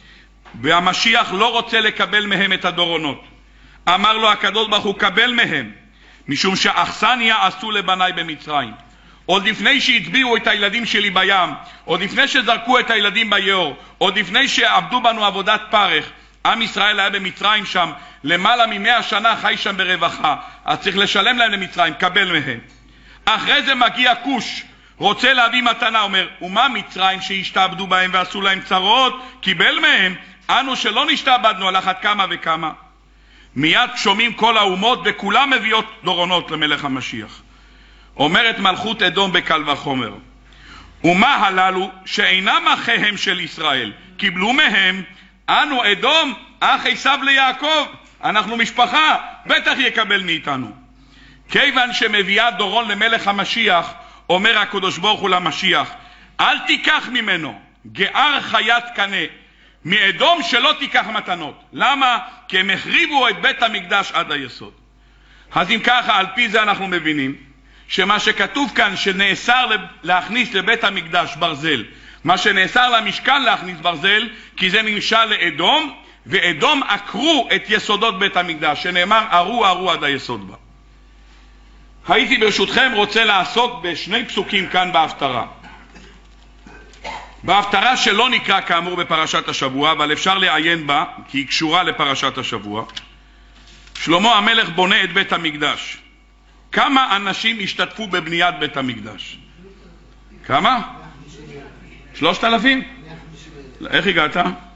והמשיח לא רוצה לקבל מהם את הדורונות. אמר לו הקדוש ברוך הוא, קבל מהם, משום שאכסניה עשו לבניי במצרים. עוד לפני שהטביעו את הילדים שלי בים, עוד לפני שזרקו את הילדים ביאור, עוד לפני שעבדו בנו עבודת פרך, עם ישראל היה במצרים שם, למעלה ממאה שנה חי שם ברווחה, אז צריך לשלם להם למצרים, קבל מהם. אחרי זה מגיע כוש, רוצה להביא מתנה, אומר, ומה מצרים שהשתעבדו בהם ועשו להם צרות, קיבל מהם, אנו שלא נשתעבדנו על אחת כמה וכמה. מיד שומעים כל האומות וכולם מביאות דורונות למלך המשיח. אומרת מלכות אדום בקל וחומר, ומה הללו שאינם אחיהם של ישראל, קיבלו מהם, אנו אדום אח עשיו ליעקב, אנחנו משפחה, בטח יקבל מאיתנו. כיוון שמביאה דורון למלך המשיח, אומר הקדוש ברוך הוא למשיח, אל תיקח ממנו גער חיית קנה, מאדום שלא תיקח מתנות. למה? כי הם החריבו את בית המקדש עד היסוד. אז אם ככה, על פי זה אנחנו מבינים שמה שכתוב כאן שנאסר להכניס לבית המקדש ברזל, מה שנאסר למשכן להכניס ברזל, כי זה נמשל לאדום, ואדום עקרו את יסודות בית המקדש, שנאמר ערו ערו עד היסוד בה. הייתי ברשותכם רוצה לעסוק בשני פסוקים כאן בהפטרה. בהפטרה שלא נקרא כאמור בפרשת השבוע, אבל אפשר לעיין בה כי היא קשורה לפרשת השבוע. שלמה המלך בונה את בית המקדש. כמה אנשים השתתפו בבניית בית המקדש? כמה? שלושת אלפים? איך הגעת?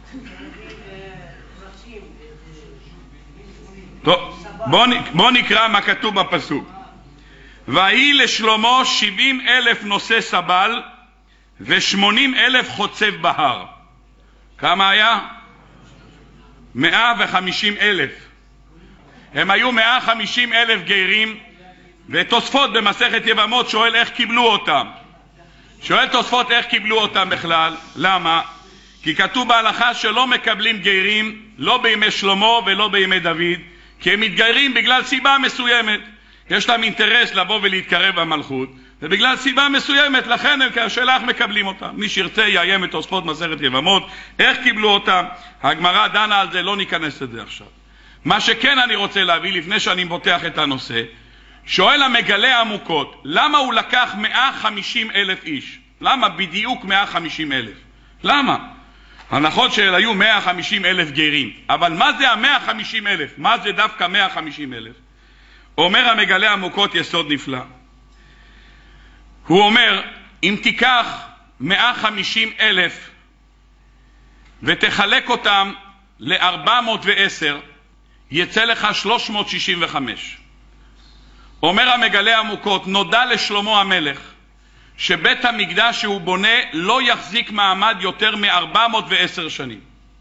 טוב, בוא, בוא נקרא מה כתוב בפסוק. ויהי לשלמה שבעים אלף נושא סבל ושמונים אלף חוצב בהר. כמה היה? מאה וחמישים אלף. הם היו מאה וחמישים אלף גיירים, ותוספות במסכת יבמות שואל איך קיבלו אותם. שואל תוספות איך קיבלו אותם בכלל. למה? כי כתוב בהלכה שלא מקבלים גיירים לא בימי שלמה ולא בימי דוד, כי הם מתגיירים בגלל סיבה מסוימת. יש להם אינטרס לבוא ולהתקרב במלכות, ובגלל סיבה מסוימת, לכן הם כשאלה איך מקבלים אותם. מי שירצה יאיים את תוספות מסכת יבמות איך קיבלו אותם. הגמרא דנה על זה, לא ניכנס לזה עכשיו. מה שכן אני רוצה להביא לפני שאני פותח את הנושא, שואל המגלה עמוקות, למה הוא לקח מאה וחמישים אלף איש? למה בדיוק מאה וחמישים אלף? למה? הנכון שהיו מאה וחמישים אלף גרים, אבל מה זה ה-מאה וחמישים אלף? מה זה דווקא מאה וחמישים אלף? אומר המגלה עמוקות יסוד נפלא. הוא אומר, אם תיקח מאה וחמישים אלף ותחלק אותם ל-ארבע מאות ועשר, יצא לך שלוש מאות שישים וחמש. אומר המגלה עמוקות, נודע לשלמה המלך שבית המקדש שהוא בונה לא יחזיק מעמד יותר מ-ארבע מאות ועשר שנים.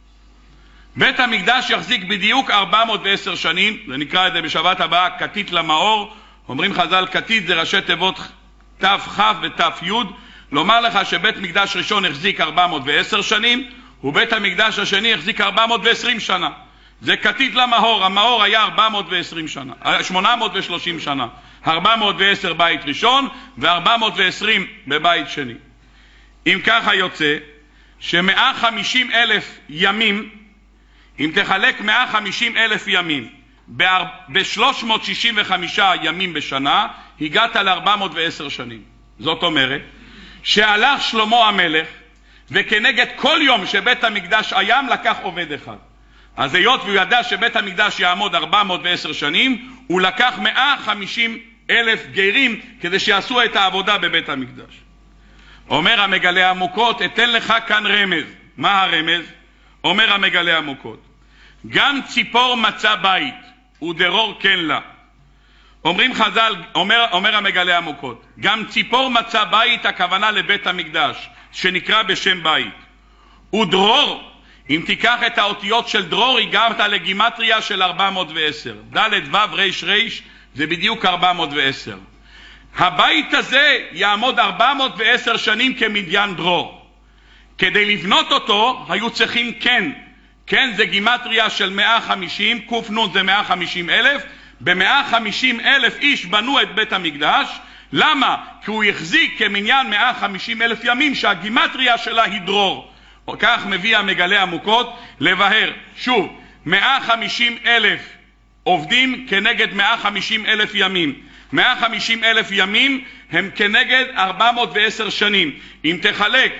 בית המקדש יחזיק בדיוק ארבע מאות ועשר שנים, זה נקרא את זה בשבת הבאה כתית למאור. אומרים חז"ל, כתית זה ראשי תיבות תף חף ותף יוד. לומר לך שבית מקדש ראשון החזיק ארבע מאות ועשר שנים, ובית המקדש השני החזיק ארבע מאות ועשרים שנה. זה כתית למאור. המאור היה ארבע מאות ועשרים שנה, שמונה מאות ושלושים שנה. ארבע מאות ועשר בית ראשון ו-ארבע מאות ועשרים בבית שני. אם ככה יוצא ש-מאה וחמישים אלף ימים, אם תחלק מאה וחמישים אלף ימים ב-שלוש מאות שישים וחמישה ימים בשנה, הגעת ל-ארבע מאות ועשר שנים. זאת אומרת שהלך שלמה המלך וכנגד כל יום שבית המקדש הים לקח עובד אחד. אז היות והוא ידע שבית המקדש יעמוד ארבע מאות ועשר שנים, הוא לקח מאה וחמישים אלף גיירים כדי שיעשו את העבודה בבית המקדש. אומר המגלה עמוקות, אתן לך כאן רמז. מה הרמז? אומר המגלה עמוקות, גם ציפור מצא בית ודרור כן לה. אומרים חז"ל, אומר, אומר המגלה עמוקות, גם ציפור מצא בית, הכוונה לבית המקדש שנקרא בשם בית. ודרור, אם תיקח את האותיות של דרור, הגעת לגימטריה של ארבע מאות ועשר. ד' ו' ר' ר' זה בדיוק ארבע מאות ועשר. הבית הזה יעמוד ארבע מאות ועשר שנים כמדיין דרור. כדי לבנות אותו היו צריכים כן. כן זה גימטריה של מאה וחמישים, קוף נון זה מאה וחמישים אלף. ב-מאה וחמישים אלף איש בנו את בית המקדש. למה? כי הוא החזיק כמניין מאה וחמישים אלף ימים שהגימטריה שלה היא דרור. כך מביא המגלה עמוקות לבהר. שוב, מאה וחמישים אלף עובדים כנגד מאה וחמישים אלף ימים. מאה וחמישים אלף ימים הם כנגד ארבע מאות ועשר שנים. אם תחלק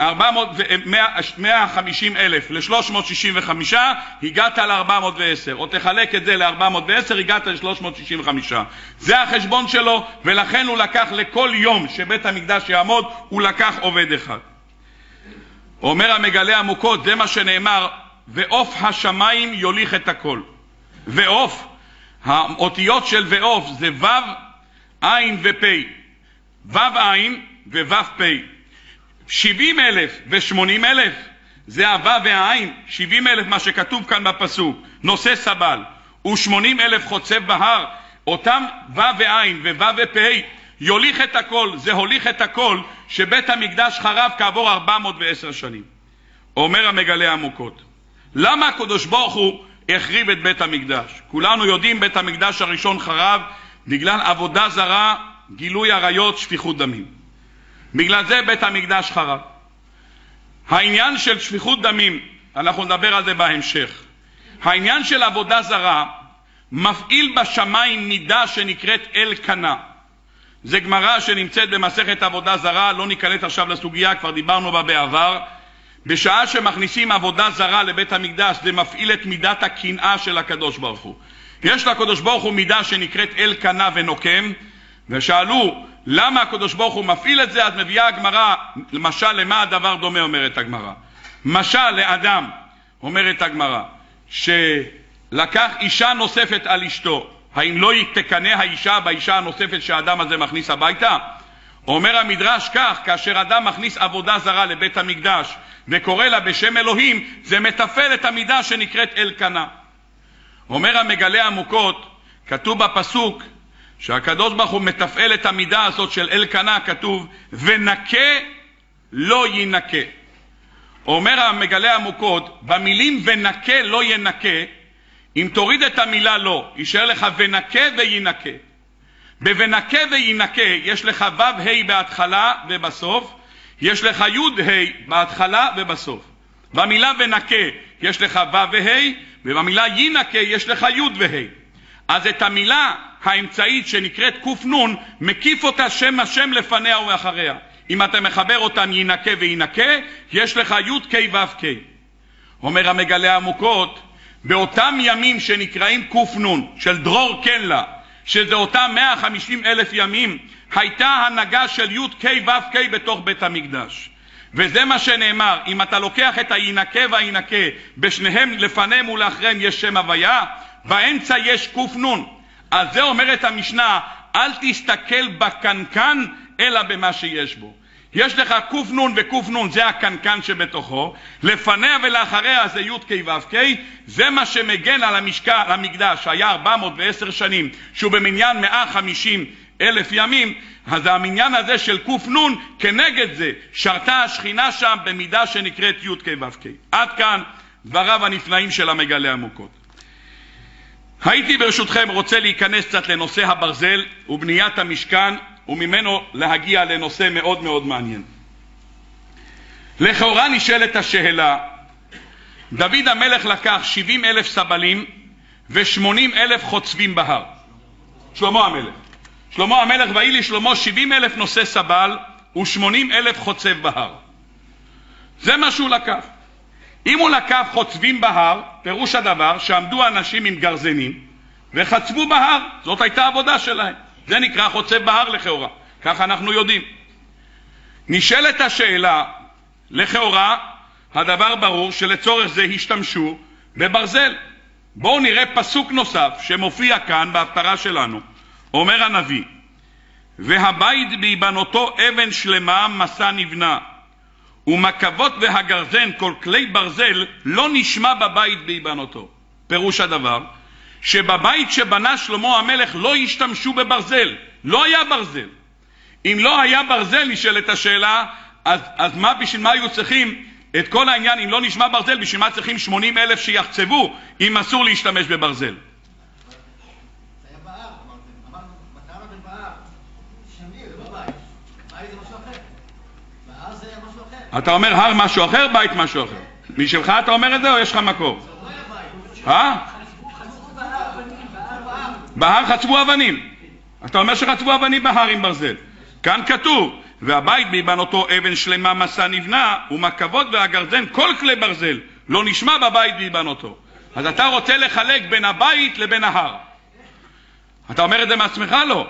מאה וחמישים אלף ל-שלוש מאות שישים וחמש, הגעת ל-ארבע מאות ועשר. או תחלק את זה ל-ארבע מאות ועשר, הגעת ל-שלוש מאות שישים וחמש. זה החשבון שלו, ולכן הוא לקח לכל יום שבית המקדש יעמוד, הוא לקח עובד אחד. אומר המגלה עמוקות, זה מה שנאמר, ועוף השמיים יוליך את הכל. ועוף, האותיות של ועוף זה ו' עין ופ'. ו' עין וו' פ'. שבעים אלף ושמונים אלף זה הו' והעין. שבעים אלף מה שכתוב כאן בפסוק, נושא סבל, ושמונים אלף חוצב בהר. אותם ו' ועין וו' ופ' יוליך את הכל, זה הוליך את הכל שבית המקדש חרב כעבור ארבע מאות ועשר שנים. אומר המגלה עמוקות. למה הקדוש ברוך הוא החריב את בית המקדש? כולנו יודעים, בית המקדש הראשון חרב בגלל עבודה זרה, גילוי עריות, שפיכות דמים. בגלל זה בית המקדש חרב. העניין של שפיכות דמים, אנחנו נדבר על זה בהמשך. העניין של עבודה זרה מפעיל בשמיים מידה שנקראת אלקנה. זה גמרא שנמצאת במסכת עבודה זרה, לא ניכנס עכשיו לסוגיה, כבר דיברנו בה בעבר. בשעה שמכניסים עבודה זרה לבית המקדש, זה מפעיל את מידת הקנאה של הקדוש ברוך הוא. יש לקדוש ברוך הוא מידה שנקראת אלקנה ונוקם, ושאלו למה הקדוש ברוך הוא מפעיל את זה, אז מביאה הגמרא, למשל למה הדבר דומה, אומרת הגמרא. משל לאדם, אומרת הגמרא, שלקח אישה נוספת על אשתו, האם לא תקנא האישה באישה הנוספת שהאדם הזה מכניס הביתה? אומר המדרש כך, כאשר אדם מכניס עבודה זרה לבית המקדש וקורא לה בשם אלוהים, זה מטפל את המידה שנקראת אלקנה. אומר המגלה עמוקות, כתוב בפסוק שהקדוש ברוך הוא מטפל את המידה הזאת של אלקנה, כתוב ונקה לא ינקה. אומר המגלה עמוקות, במילים ונקה לא ינקה, אם תוריד את המילה לא, יישאר לך ונקה וינקה. בוונקה וינקה יש לך ו' ה' בהתחלה ובסוף, יש לך י' ה' בהתחלה ובסוף. במילה ונקה יש לך ו' וה', ובמילה ינקה יש לך י' וה'. אז את המילה האמצעית שנקראת קוף נון, מקיף אותה שם השם לפניה ואחריה. אם אתה מחבר אותם ינקה וינקה, יש לך י' ק' ו' ק'. אומר המגלה עמוקות, באותם ימים שנקראים קוף נון, של דרור כן לה, שזה אותם מאה וחמישים אלף ימים, הייתה הנהגה של י' ק' ו' ק' בתוך בית המקדש. וזה מה שנאמר, אם אתה לוקח את הינקה והינקה, בשניהם לפניהם ולאחריהם יש שם הוויה, באמצע יש קוף נון. אז זה אומרת המשנה, אל תסתכל בקנקן, אלא במה שיש בו. יש לך קוף נון וקוף נון, זה הקנקן שבתוכו, לפניה ולאחריה זה י' ק' ו' ק', זה מה שמגן על המשקע, על המקדש, שהיה ארבע מאות ועשר שנים, שהוא במניין מאה וחמישים אלף ימים, אז המניין הזה של קוף נון, כנגד זה, שרתה השכינה שם במידה שנקראת י' ק' ו' ק'. עד כאן דבריו הנפלאים של המגלה עמוקות. הייתי ברשותכם רוצה להיכנס קצת לנושא הברזל ובניית המשכן, וממנו להגיע לנושא מאוד מאוד מעניין. לכאורה נשאלת השאלה, דוד המלך לקח שבעים אלף סבלים ו-שמונים אלף חוצבים בהר. שלמה המלך. שלמה המלך ויהי לשלמה שבעים אלף נושא סבל ו-שמונים אלף חוצב בהר. זה מה שהוא לקח. אם הוא לקח חוצבים בהר, פירוש הדבר שעמדו אנשים עם גרזנים וחצבו בהר, זאת הייתה עבודה שלהם. זה נקרא חוצב בהר לכאורה, כך אנחנו יודעים. נשאלת השאלה, לכאורה הדבר ברור שלצורך זה השתמשו בברזל. בואו נראה פסוק נוסף שמופיע כאן בהפטרה שלנו. אומר הנביא, והבית בהיבנותו אבן שלמה מסע נבנה, ומקבות והגרזן כל כלי ברזל לא נשמע בבית בהיבנותו. פירוש הדבר שבבית שבנה שלמה המלך לא השתמשו בברזל, לא היה ברזל. אם לא היה ברזל, נשאלת השאלה, אז, אז מה, בשביל מה היו צריכים את כל העניין? אם לא נשמע ברזל, בשביל מה צריכים שמונים אלף שיחצבו אם אסור להשתמש בברזל? אתה אומר הר משהו אחר, בית משהו אחר. משלך אתה אומר את זה או יש לך מקור? אה? בהר חצבו אבנים. אתה אומר שחצבו אבנים בהר עם ברזל. כאן כתוב, והבית בהיבנותו אבן שלמה מסע נבנה, ומקבות והגרזן כל כלי ברזל לא נשמע בבית בהיבנותו. אז אתה רוצה לחלק בין הבית לבין ההר. אתה אומר את זה מעצמך? לא.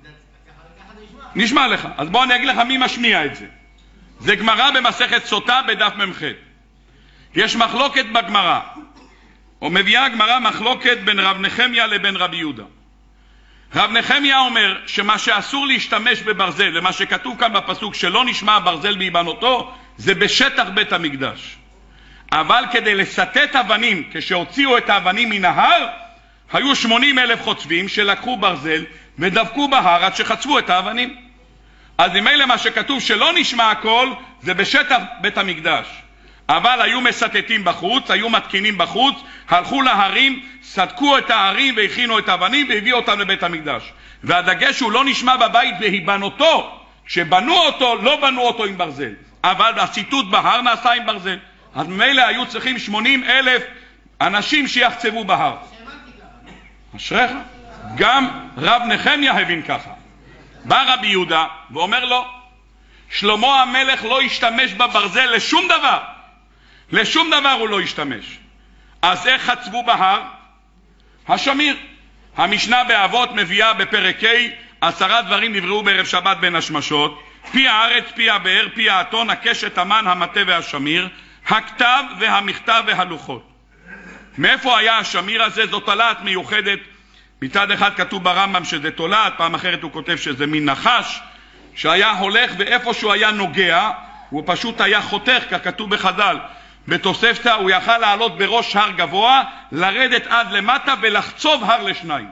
נשמע לך. אז בוא אני אגיד לך מי משמיע את זה. זה גמרא במסכת סוטה בדף ממ"ח. יש מחלוקת בגמרא, או מביאה גמרא מחלוקת בין רב נחמיה לבין רבי יהודה. רב נחמיה אומר שמה שאסור להשתמש בברזל, ומה שכתוב כאן בפסוק שלא נשמע ברזל בהיבנותו, זה בשטח בית המקדש. אבל כדי לסטט אבנים, כשהוציאו את האבנים מן ההר, היו שמונים אלף חוצבים שלקחו ברזל ודבקו בהר עד שחצבו את האבנים. אז ממילא מה שכתוב שלא נשמע הכל זה בשטח בית המקדש. אבל היו מסתתים בחוץ, היו מתקינים בחוץ, הלכו להרים, סדקו את ההרים והכינו את האבנים והביאו אותם לבית המקדש. והדגש הוא לא נשמע בבית והיבנותו. כשבנו אותו, לא בנו אותו עם ברזל, אבל הציטוט בהר נעשה עם ברזל. אז ממילא היו צריכים שמונים אלף אנשים שיחצבו בהר. אשריך. גם רב נחמיה הבין ככה. בא רבי יהודה ואומר לו, שלמה המלך לא השתמש בברזל לשום דבר, לשום דבר הוא לא השתמש. אז איך חצבו בהר? השמיר. המשנה באבות מביאה בפרק ה' עשרה דברים נבראו בערב שבת בין השמשות: פי הארץ, פי הבאר, פי האתון, הקשת, המן, המטה והשמיר, הכתב והמכתב והלוחות. מאיפה היה השמיר הזה? זו תולעת מיוחדת. מצד אחד כתוב ברמב"ם שזה תולעת, פעם אחרת הוא כותב שזה מין נחש שהיה הולך ואיפה שהוא היה נוגע הוא פשוט היה חותך, ככתוב בחז"ל. בתוספתא הוא יכל לעלות בראש הר גבוה, לרדת עד למטה ולחצוב הר לשניים.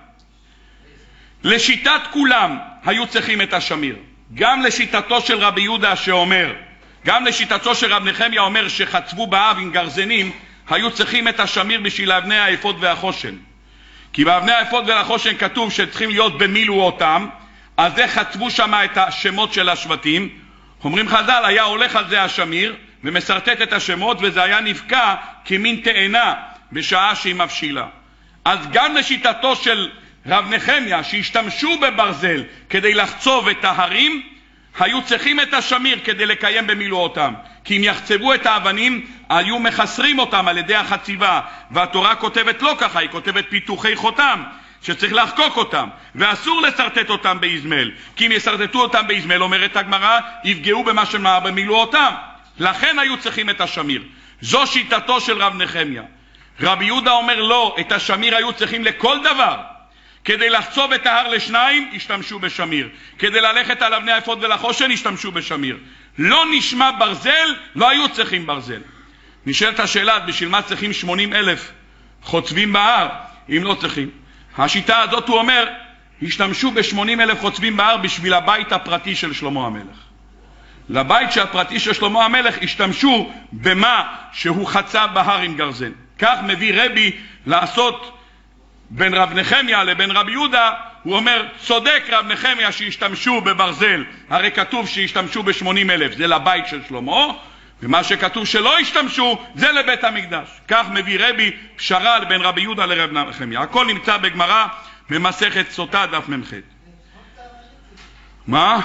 לשיטת כולם היו צריכים את השמיר. גם לשיטתו של רבי יהודה שאומר, גם לשיטתו של רב נחמיה אומר שחצבו באב עם גרזנים, היו צריכים את השמיר בשביל אבני האפוד והחושן. כי באבני האפוד והחושן כתוב שצריכים להיות במילו אותם, אז זה חצבו שם את השמות של השבטים. אומרים חז"ל, היה הולך על זה השמיר ומסרטט את השמות, וזה היה נפקע כמין תאנה בשעה שהיא מבשילה. אז גם לשיטתו של רב נחמיה שהשתמשו בברזל כדי לחצוב את ההרים, היו צריכים את השמיר כדי לקיים במילו אותם. כי אם יחצבו את האבנים היו מחסרים אותם על ידי החציבה, והתורה כותבת לא ככה, היא כותבת פיתוחי חותם שצריך לחקוק אותם, ואסור לסרטט אותם באזמל, כי אם יסרטטו אותם באזמל, אומרת הגמרא, יפגעו במה שנאמר במילו אותם. לכן היו צריכים את השמיר. זו שיטתו של רב נחמיה. רבי יהודה אומר לא, את השמיר היו צריכים לכל דבר. כדי לחצוב את ההר לשניים השתמשו בשמיר, כדי ללכת על אבני האפוד ולחושן השתמשו בשמיר. לא נשמע ברזל, לא היו צריכים ברזל. נשאלת השאלה, בשביל מה צריכים שמונים אלף חוצבים בהר אם לא צריכים? השיטה הזאת הוא אומר, השתמשו ב-שמונים אלף חוצבים בהר בשביל הבית הפרטי של שלמה המלך. לבית הפרטי של שלמה המלך השתמשו במה שהוא חצב בהר עם גרזן. כך מביא רבי לעשות בין רב נחמיה לבין רבי יהודה. הוא אומר, צודק רב נחמיה שהשתמשו בברזל, הרי כתוב שהשתמשו ב-שמונים אלף, זה לבית של שלמה, ומה שכתוב שלא השתמשו זה לבית המקדש. כך מביא רבי פשרה בין רבי יהודה לרב נחמיה. הכל נמצא בגמרא במסכת סוטה דף ממח. מה?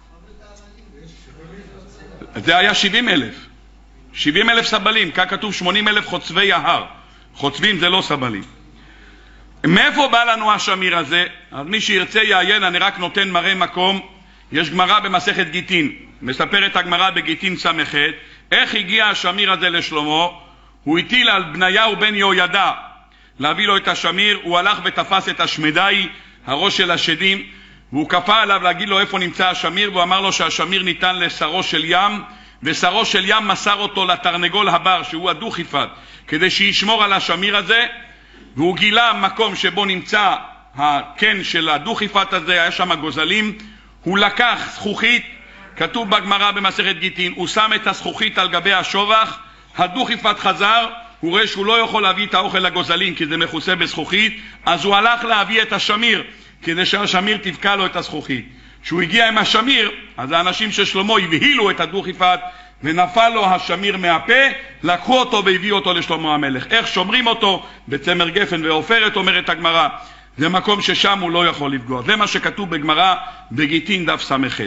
זה היה שבעים אלף. שבעים אלף סבלים, כך כתוב שמונים אלף חוצבי ההר. חוצבים זה לא סבלים. מאיפה בא לנו השמיר הזה? אז מי שירצה יעיין, אני רק נותן מראה מקום. יש גמרא במסכת גיטין, מספרת הגמרא בגיטין סמ"ח, איך הגיע השמיר הזה לשלמה. הוא הטיל על בניהו בן יהוידע להביא לו את השמיר. הוא הלך ותפס את השמדי, הראש של השדים, והוא כפה עליו להגיד לו איפה נמצא השמיר, והוא אמר לו שהשמיר ניתן לשרו של ים, ושרו של ים מסר אותו לתרנגול הבר שהוא הדוכיפת, כדי שישמור על השמיר הזה. והוא גילה מקום שבו נמצא הקן של הדוכיפת הזה, היה שם גוזלים. הוא לקח זכוכית, כתוב בגמרא במסכת גיטין, הוא שם את הזכוכית על גבי השובח, הדוכיפת חזר, הוא רואה שהוא לא יכול להביא את האוכל לגוזלים כי זה מכוסה בזכוכית, אז הוא הלך להביא את השמיר כדי שהשמיר תבקע לו את הזכוכית. כשהוא הגיע עם השמיר, אז האנשים של שלמה הבהילו את הדוכיפת ונפל לו השמיר מהפה, לקחו אותו והביאו אותו לשלמה המלך. איך שומרים אותו? בצמר גפן ועופרת, אומרת הגמרא. זה מקום ששם הוא לא יכול לפגוע. זה מה שכתוב בגמרא בגיטין דף סמ"ח.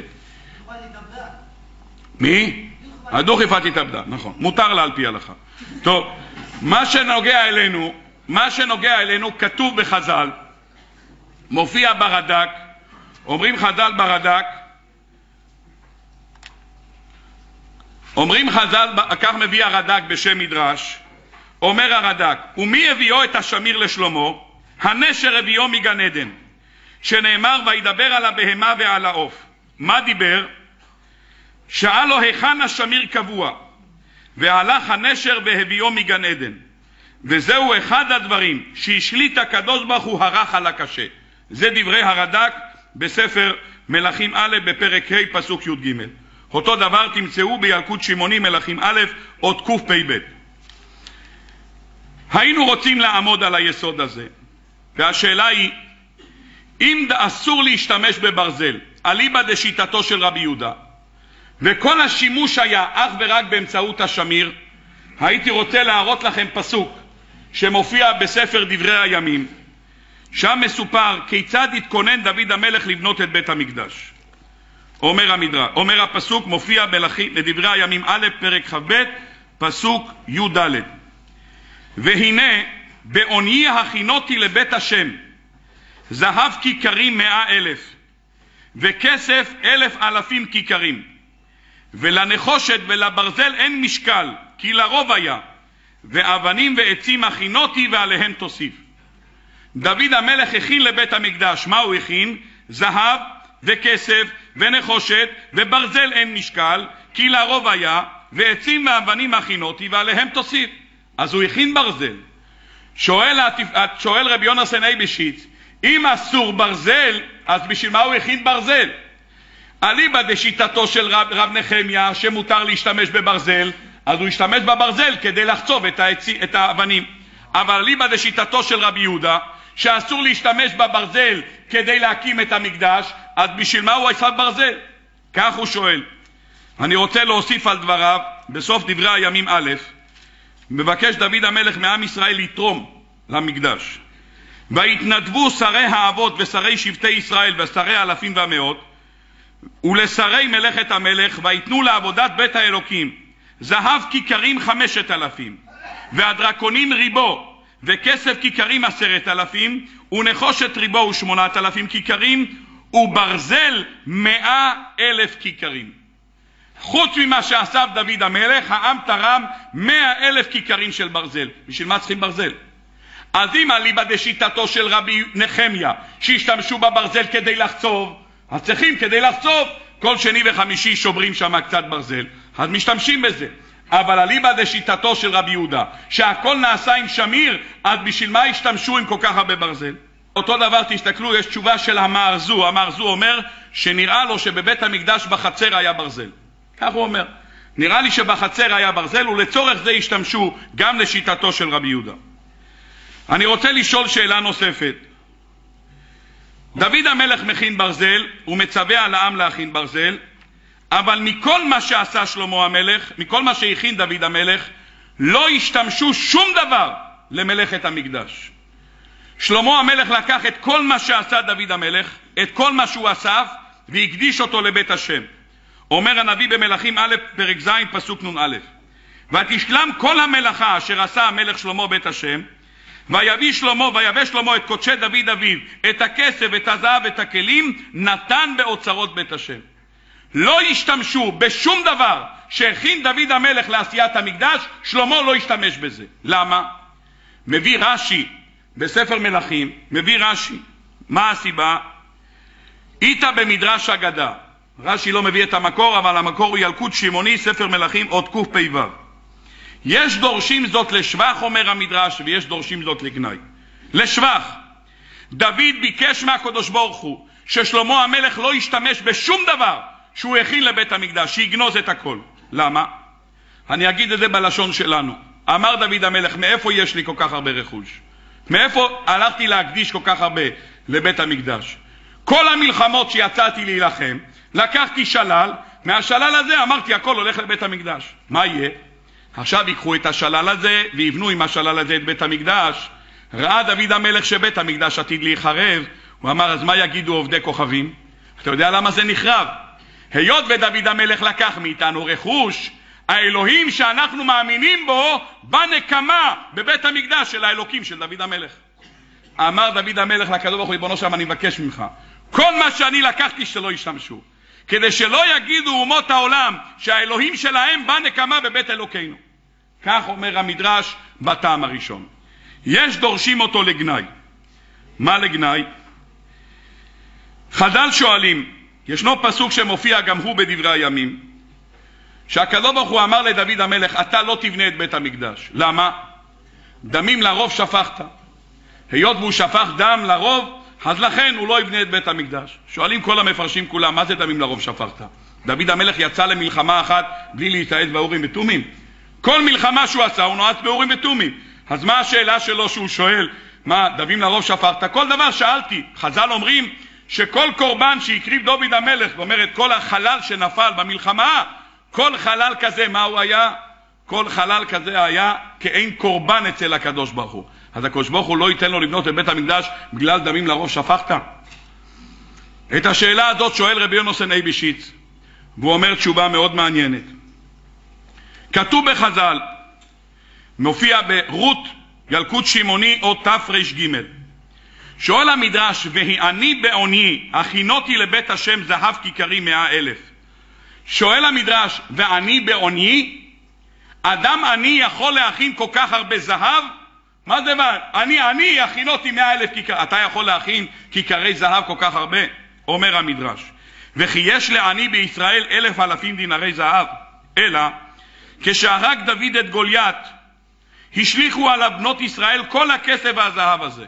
מי? הדוכיפת התאבדה, נכון. מותר לה על פי הלכה. טוב, מה שנוגע אלינו, מה שנוגע אלינו כתוב בחז"ל, מופיע ברד"ק, אומרים חז"ל ברד"ק, אומרים חז"ל, כך מביא הרד"ק בשם מדרש, אומר הרד"ק, ומי הביאו את השמיר לשלמה? הנשר הביאו מגן עדן, שנאמר וידבר על הבהמה ועל העוף. מה דיבר? שאל לו היכן השמיר קבוע, והלך הנשר והביאו מגן עדן. וזהו אחד הדברים שהשליט הקדוש ברוך הוא הרך על הקשה. זה דברי הרד"ק בספר מלכים א' בפרק ה' פסוק י"ג. אותו דבר תמצאו בילקוט שמעוני מלכים א' עוד קפ"ב. היינו רוצים לעמוד על היסוד הזה, והשאלה היא, אם אסור להשתמש בברזל, אליבא דשיטתו של רבי יהודה, וכל השימוש היה אך ורק באמצעות השמיר, הייתי רוצה להראות לכם פסוק שמופיע בספר דברי הימים, שם מסופר כיצד התכונן דוד המלך לבנות את בית המקדש. אומר המדרש, אומר הפסוק, מופיע בדברי הימים א' פרק כ"ב פסוק י"ד, והנה בעוני הכינותי לבית השם זהב כיכרים מאה אלף וכסף אלף אלפים כיכרים, ולנחושת ולברזל אין משקל כי לרוב היה, ואבנים ועצים הכינותי ועליהם תוסיף. דוד המלך הכין לבית המקדש, מה הוא הכין? זהב וכסף ונחושת וברזל אין משקל כי לרוב היה, ועצים ואבנים הכינותי ועליהם תוסיף. אז הוא הכין ברזל. שואל, שואל רבי יונתן אייבשיץ, אם אסור ברזל, אז בשביל מה הוא הכין ברזל? אליבא דשיטתו של רב, רב נחמיה שמותר להשתמש בברזל, אז הוא השתמש בברזל כדי לחצוב את, העצי, את האבנים. אבל אליבא דשיטתו של רבי יהודה שאסור להשתמש בברזל כדי להקים את המקדש, אז בשביל מה הוא עשה ברזל? כך הוא שואל. אני רוצה להוסיף על דבריו, בסוף דברי הימים א', מבקש דוד המלך מעם ישראל לתרום למקדש. והתנדבו שרי האבות ושרי שבטי ישראל ושרי האלפים והמאות ולשרי מלאכת המלך, ויתנו לעבודת בית האלוקים זהב כיכרים חמשת אלפים והדרקונים ריבו וכסף כיכרים עשרת אלפים ונחושת ריבו ושמונת אלפים כיכרים וברזל מאה אלף כיכרים. חוץ ממה שאסף דוד המלך, העם תרם מאה אלף כיכרים של ברזל. בשביל מה צריכים ברזל? אז אם אליבא דשיטתו של רבי נחמיה שהשתמשו בברזל כדי לחצוב, אז צריכים כדי לחצוב כל שני וחמישי שוברים שם קצת ברזל, אז משתמשים בזה. אבל אליבא דשיטתו של רבי יהודה שהכל נעשה עם שמיר, אז בשביל מה השתמשו עם כל כך הרבה ברזל? אותו דבר תסתכלו, יש תשובה של המארזו. המארזו אומר שנראה לו שבבית המקדש בחצר היה ברזל. כך הוא אומר, נראה לי שבחצר היה ברזל, ולצורך זה השתמשו גם לשיטתו של רבי יהודה. אני רוצה לשאול שאלה נוספת. דוד המלך מכין ברזל, הוא מצווה על העם להכין ברזל, אבל מכל מה שעשה שלמה המלך, מכל מה שהכין דוד המלך, לא השתמשו שום דבר למלאכת המקדש. שלמה המלך לקח את כל מה שעשה דוד המלך, את כל מה שהוא אסף, והקדיש אותו לבית השם. אומר הנביא במלכים א' פרק ז' פסוק נ' א', ותשלם כל המלאכה אשר עשה המלך שלמה בית השם, ויביא שלמה ויבא שלמה את קודשי דוד אביו, את הכסף, את הזהב, את הכלים, נתן באוצרות בית השם. לא השתמשו בשום דבר שהכין דוד המלך לעשיית המקדש, שלמה לא השתמש בזה. למה? מביא רש"י בספר מלכים, מביא רש"י, מה הסיבה? איתה במדרש אגדה. רש"י לא מביא את המקור, אבל המקור הוא ילקוט שמעוני ספר מלכים עוד קפ"ו. יש דורשים זאת לשבח, אומר המדרש, ויש דורשים זאת לגנאי. לשבח, דוד ביקש מהקדוש ברוך הוא ששלמה המלך לא ישתמש בשום דבר שהוא הכין לבית המקדש, שיגנוז את הכל. למה? אני אגיד את זה בלשון שלנו. אמר דוד המלך, מאיפה יש לי כל כך הרבה רכוש? מאיפה הלכתי להקדיש כל כך הרבה לבית המקדש? כל המלחמות שיצאתי להילחם, לקחתי שלל, מהשלל הזה אמרתי הכל הולך לבית המקדש. מה יהיה? עכשיו ייקחו את השלל הזה ויבנו עם השלל הזה את בית המקדש. ראה דוד המלך שבית המקדש עתיד להיחרב, הוא אמר, אז מה יגידו עובדי כוכבים? אתה יודע למה זה נחרב? היות ודוד המלך לקח מאיתנו רכוש, האלוהים שאנחנו מאמינים בו בנקמה בבית המקדש של האלוקים של דוד המלך. אמר דוד המלך לקדוש ברוך הוא, ריבונו של עולם, אני מבקש ממך, כל מה שאני לקחתי שלא ישתמשו, כדי שלא יגידו אומות העולם שהאלוהים שלהם בא נקמה בבית אלוקינו. כך אומר המדרש בטעם הראשון. יש דורשים אותו לגנאי. מה לגנאי? חז"ל שואלים, ישנו פסוק שמופיע גם הוא בדברי הימים, שהקדוש ברוך הוא אמר לדוד המלך, אתה לא תבנה את בית המקדש. למה? דמים לרוב שפכת. היות והוא שפך דם לרוב, אז לכן הוא לא יבנה את בית המקדש. שואלים כל המפרשים כולם, מה זה דמים לרוב שפכת? דוד המלך יצא למלחמה אחת בלי להתעד באורים ותומים? כל מלחמה שהוא עשה הוא נועץ באורים ותומים. אז מה השאלה שלו שהוא שואל? מה, דמים לרוב שפכת? כל דבר שאלתי. חז"ל אומרים שכל קורבן שהקריב דוד המלך, זאת אומרת כל החלל שנפל במלחמה, כל חלל כזה, מה הוא היה? כל חלל כזה היה כאין קורבן אצל הקדוש ברוך הוא. אז הקדוש ברוך הוא לא ייתן לו לבנות את בית המקדש בגלל דמים לרוב שפכת? את השאלה הזאת שואל רבי יונתן אייבשיץ, והוא אומר תשובה מאוד מעניינת. כתוב בחז"ל, מופיע ברות ילקוט שמעוני או תר"ג, שואל המדרש, והי אני בעוני הכינותי לבית השם זהב כיכרי מאה אלף. שואל המדרש, ואני בעוני? אדם עני יכול להכין כל כך הרבה זהב? מה זה מה? אני אני הכינותי מאה אלף כיכר. אתה יכול להכין כיכרי זהב כל כך הרבה? אומר המדרש, וכי יש לעני בישראל אלף אלפים דינרי זהב, אלא כשהרג דוד את גוליית השליחו עליו בנות ישראל כל הכסף והזהב הזה.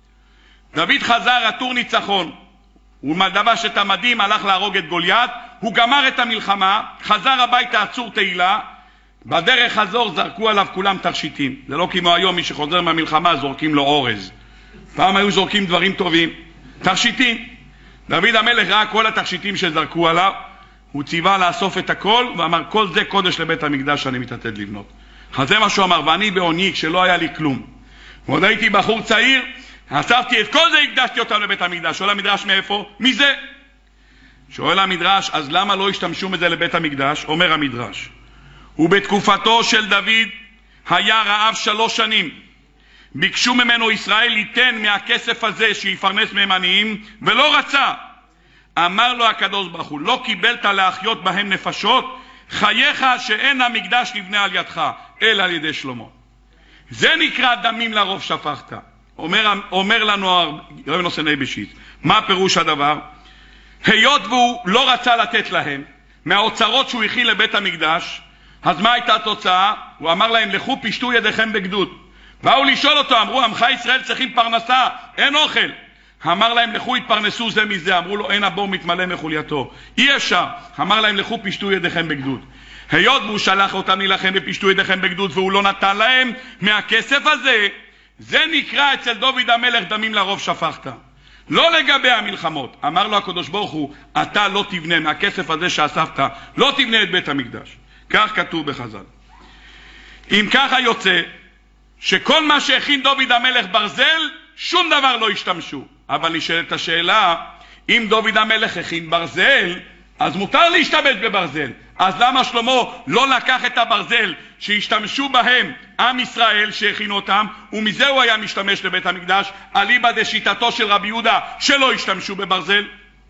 דוד חזר עטור ניצחון, הוא לבש את המדים, הלך להרוג את גוליית, הוא גמר את המלחמה, חזר הביתה עצור תהילה, בדרך חזור זרקו עליו כולם תכשיטים. זה לא כמו היום, מי שחוזר מהמלחמה זורקים לו אורז. פעם היו זורקים דברים טובים, תכשיטים. דוד המלך ראה כל התכשיטים שזרקו עליו, הוא ציווה לאסוף את הכל ואמר כל זה קודש לבית המקדש שאני מתעתד לבנות. אז זה מה שהוא אמר, ואני בעוני כשלא היה לי כלום, ועוד הייתי בחור צעיר, אספתי את כל זה, הקדשתי אותם לבית המקדש. שואל המדרש מאיפה? מזה. שואל המדרש, אז למה לא השתמשו מזה לבית המקדש? אומר המדרש, ובתקופתו של דוד היה רעב שלוש שנים, ביקשו ממנו ישראל ליתן מהכסף הזה שיפרנס מהם עניים, ולא רצה. אמר לו הקדוש ברוך הוא, לא קיבלת להחיות בהם נפשות, חייך שאין המקדש נבנה על ידך, אלא על ידי שלמה. זה נקרא דמים לרוב שפכת. אומר, אומר לנו רבי יונתן אייבשיץ, מה פירוש הדבר? היות והוא לא רצה לתת להם מהאוצרות שהוא הכיל לבית המקדש, אז מה הייתה התוצאה? הוא אמר להם, לכו פשטו ידיכם בגדוד. באו לשאול אותו, אמרו, עמך ישראל צריכים פרנסה, אין אוכל. אמר להם, לכו התפרנסו זה מזה. אמרו לו, אין הבור מתמלא מחולייתו, אי אפשר. אמר להם, לכו פשטו ידיכם בגדוד. היות והוא שלח אותם להילחם ופשטו ידיכם בגדוד והוא לא נתן להם מהכסף הזה, זה נקרא אצל דוד המלך דמים לרוב שפכת. לא לגבי המלחמות. אמר לו הקדוש ברוך הוא, אתה לא תבנה מהכסף הזה שאספת, לא תבנה את בית המקדש. כך כתוב בחז"ל. אם ככה יוצא שכל מה שהכין דוד המלך ברזל, שום דבר לא השתמשו. אבל נשאלת השאלה, אם דוד המלך הכין ברזל, אז מותר להשתמש בברזל. אז למה שלמה לא לקח את הברזל שהשתמשו בהם עם ישראל שהכינו אותם, ומזה הוא היה משתמש לבית המקדש, אליבא דשיטתו של רבי יהודה שלא השתמשו בברזל?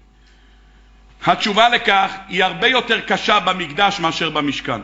התשובה לכך היא הרבה יותר קשה במקדש מאשר במשכן.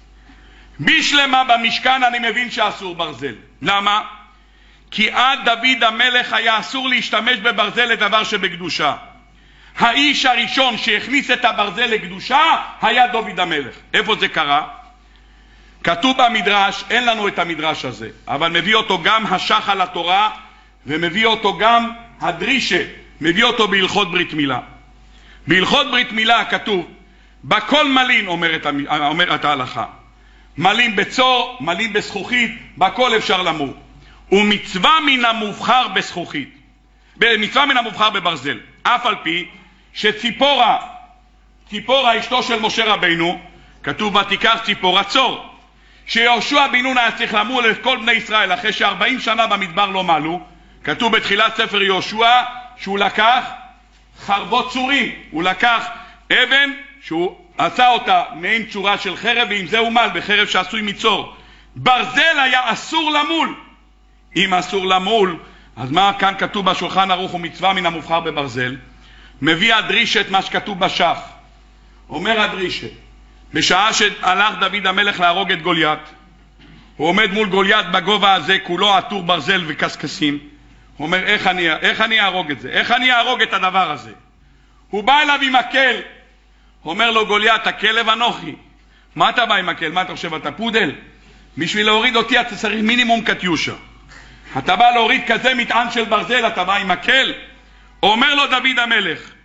בשלמה במשכן אני מבין שאסור ברזל. למה? כי עד דוד המלך היה אסור להשתמש בברזל לדבר שבקדושה. האיש הראשון שהכניס את הברזל לקדושה היה דוד המלך. איפה זה קרה? כתוב במדרש, אין לנו את המדרש הזה, אבל מביא אותו גם השחל התורה, ומביא אותו גם הדרישה, מביא אותו בהלכות ברית מילה. בהלכות ברית מילה כתוב, בכל מלין, אומרת, אומרת ההלכה, מלין בצור, מלין בזכוכית, בכל אפשר למור. ומצווה מן המובחר בזכוכית, מצווה מן המובחר בברזל, אף על פי שציפורה, ציפורה אשתו של משה רבינו, כתוב ותיקח ציפורה צור, שיהושע בן נון היה צריך למול את כל בני ישראל אחרי ש-ארבעים שנה במדבר לא מעלו. כתוב בתחילת ספר יהושע שהוא לקח חרבות צורים, הוא לקח אבן שהוא עשה אותה מעין צורה של חרב, ועם זה הוא מעל בחרב שעשוי מצור. ברזל היה אסור למול. אם אסור למול, אז מה כאן כתוב בשולחן ערוך ומצווה מן המובחר בברזל? מביא הדרישה את מה שכתוב בשח. אומר הדרישה, בשעה שהלך דוד המלך להרוג את גוליית, הוא עומד מול גוליית בגובה הזה, כולו עטור ברזל וקסקסים. הוא אומר, איך אני, איך אני אהרוג את זה? איך אני אהרוג את הדבר הזה? הוא בא אליו עם הקל. אומר לו גוליית, הכלב אנוכי. מה אתה בא עם הקל? מה אתה חושב, אתה פודל? בשביל להוריד אותי אתה צריך מינימום קטיושה. אתה בא להוריד כזה מטען של ברזל, אתה בא עם הקל? אומר לו דוד המלך,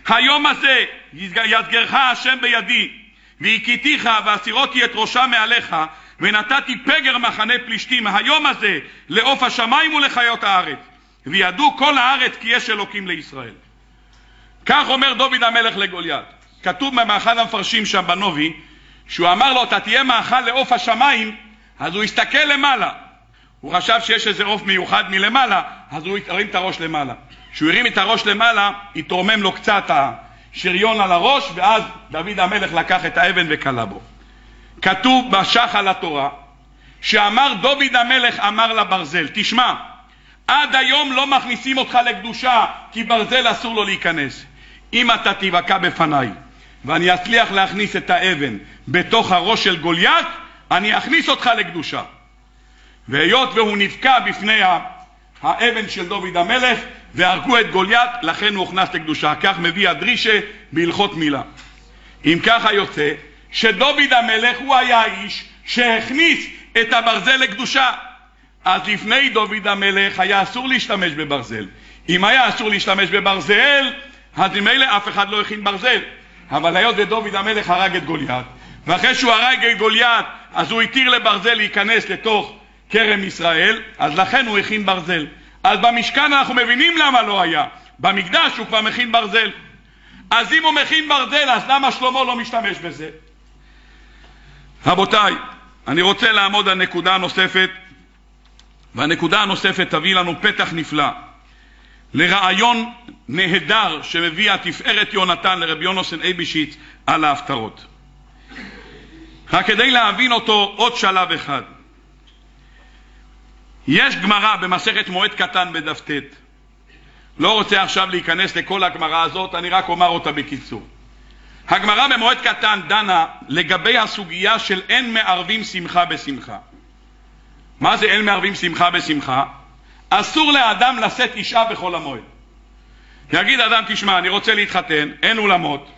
היום הזה יסגרך השם בידי, והכיתיך והסירותי את ראשה מעליך, ונתתי פגר מחנה פלישתים היום הזה לעוף השמיים ולחיות הארץ, וידעו כל הארץ כי יש אלוקים לישראל. כך אומר דוד המלך לגוליית. כתוב מאחד המפרשים שם בנובי, שהוא אמר לו, אתה תהיה מאכל לעוף השמיים, אז הוא הסתכל למעלה. הוא חשב שיש איזה עוף מיוחד מלמעלה, אז הוא הרים את הראש למעלה. כשהוא הרים את הראש למעלה, התרומם לו קצת השריון על הראש, ואז דוד המלך לקח את האבן וקלה בו. כתוב בשח על התורה, שאמר דוד המלך אמר לברזל, תשמע, עד היום לא מכניסים אותך לקדושה, כי ברזל אסור לו להיכנס. אם אתה תיבקע בפניי, ואני אצליח להכניס את האבן בתוך הראש של גוליית, אני אכניס אותך לקדושה. והיות והוא נבקע בפני האבן של דוד המלך, והרגו את גוליית, לכן הוא הוכנס לקדושה. כך מביא הדרישה בהלכות מילה. אם ככה יוצא, שדוד המלך הוא היה האיש שהכניס את הברזל לקדושה. אז לפני דוד המלך היה אסור להשתמש בברזל. אם היה אסור להשתמש בברזל, אז ממילא אף אחד לא הכין ברזל. אבל היות ודוד המלך הרג את גוליית, ואחרי שהוא הרג את גוליית, אז הוא התיר לברזל להיכנס לתוך כרם ישראל, אז לכן הוא הכין ברזל. אז במשכן אנחנו מבינים למה לא היה. במקדש הוא כבר מכין ברזל. אז אם הוא מכין ברזל, אז למה שלמה לא משתמש בזה? רבותיי, אני רוצה לעמוד על נקודה נוספת, והנקודה הנוספת תביא לנו פתח נפלא לרעיון נהדר שמביא התפארת יונתן לרבי יונוסן אייבשיץ על ההפטרות. רק כדי להבין אותו עוד שלב אחד. יש גמרא במסכת מועד קטן בדף ט'. לא רוצה עכשיו להיכנס לכל הגמרא הזאת, אני רק אומר אותה בקיצור. הגמרא במועד קטן דנה לגבי הסוגיה של אין מערבים שמחה בשמחה. מה זה אין מערבים שמחה בשמחה? אסור לאדם לשאת אישה בכל המועד. יגיד אדם, תשמע, אני רוצה להתחתן, אין אולמות,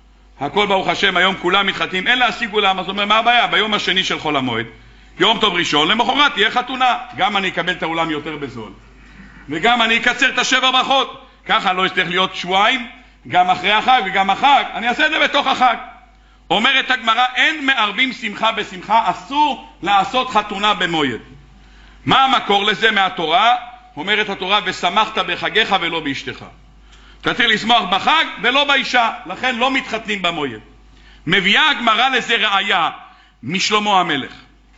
הכל ברוך השם, היום כולם מתחתנים, אין להשיג אולם. אז אומר, מה הבעיה? ביום השני של חול המועד, יום טוב ראשון, למחרת תהיה חתונה, גם אני אקבל את האולם יותר בזול, וגם אני אקצר את השבע ברכות, ככה לא יצטרך להיות שבועיים, גם אחרי החג וגם החג, אני אעשה את זה בתוך החג. אומרת הגמרא, אין מערבים שמחה בשמחה, אסור לעשות חתונה במועד. מה המקור לזה? מהתורה. אומרת התורה, ושמחת בחגיך ולא באשתך. אתה צריך לשמוח בחג ולא באישה, לכן לא מתחתנים במועד. מביאה הגמרא לזה ראיה משלמה המלך.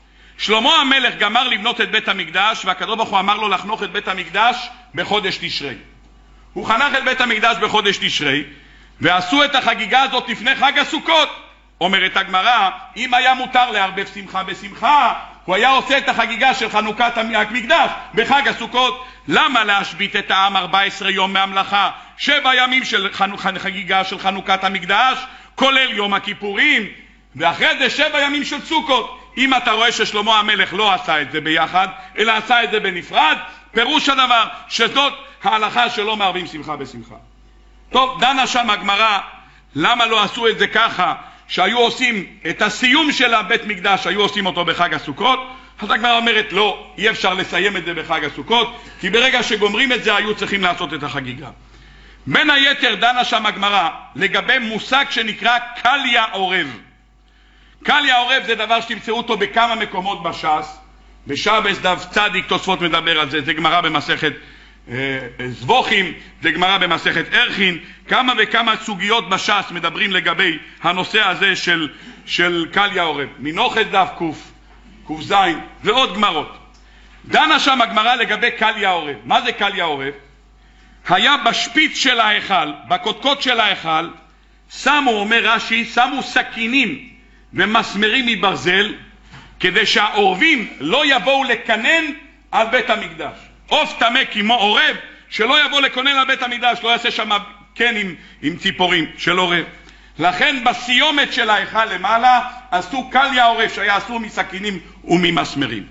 שלמה המלך גמר לבנות את בית המקדש, והקדוש ברוך הוא אמר לו לחנוך את בית המקדש בחודש תשרי. הוא חנך את בית המקדש בחודש תשרי, ועשו את החגיגה הזאת לפני חג הסוכות. אומרת הגמרא, אם היה מותר לערבב שמחה בשמחה, הוא היה עושה את החגיגה של חנוכת המקדש בחג הסוכות. למה להשבית את העם ארבעה עשר יום מהמלאכה, שבע ימים של חגיגה של חנוכת המקדש, כולל יום הכיפורים, ואחרי זה שבע ימים של סוכות? אם אתה רואה ששלמה המלך לא עשה את זה ביחד, אלא עשה את זה בנפרד, פירוש הדבר שזאת ההלכה שלא מערבים שמחה בשמחה. טוב, דנה שם הגמרא, למה לא עשו את זה ככה, שהיו עושים את הסיום של הבית מקדש, היו עושים אותו בחג הסוכות? אז הגמרא אומרת, לא, אי אפשר לסיים את זה בחג הסוכות, כי ברגע שגומרים את זה היו צריכים לעשות את החגיגה. בין היתר דנה שם הגמרא לגבי מושג שנקרא קליה עורב. קליה עורב זה דבר שתמצאו אותו בכמה מקומות בש"ס, בשבס דף צדיק תוספות מדבר על זה, זה גמרא במסכת אה, זבוכים, זה גמרא במסכת ערכין, כמה וכמה סוגיות בש"ס מדברים לגבי הנושא הזה של, של קליה עורב, מנוחת דף קוף, קוף זין ועוד גמרות. דנה שם הגמרא לגבי קליה עורב. מה זה קליה עורב? היה בשפיץ של ההיכל, בקודקוד של ההיכל, שמו, אומר רש"י, שמו סכינים ומסמרים מברזל, כדי שהעורבים לא יבואו לקנן על בית המקדש. עוף טמא כמו עורב, שלא יבוא לקנן על בית המקדש, לא יעשה שם כן עם, עם ציפורים של עורב. לכן בסיומת של ההיכל למעלה עשו קליה עורב, שהיה אסור מסכינים וממסמרים.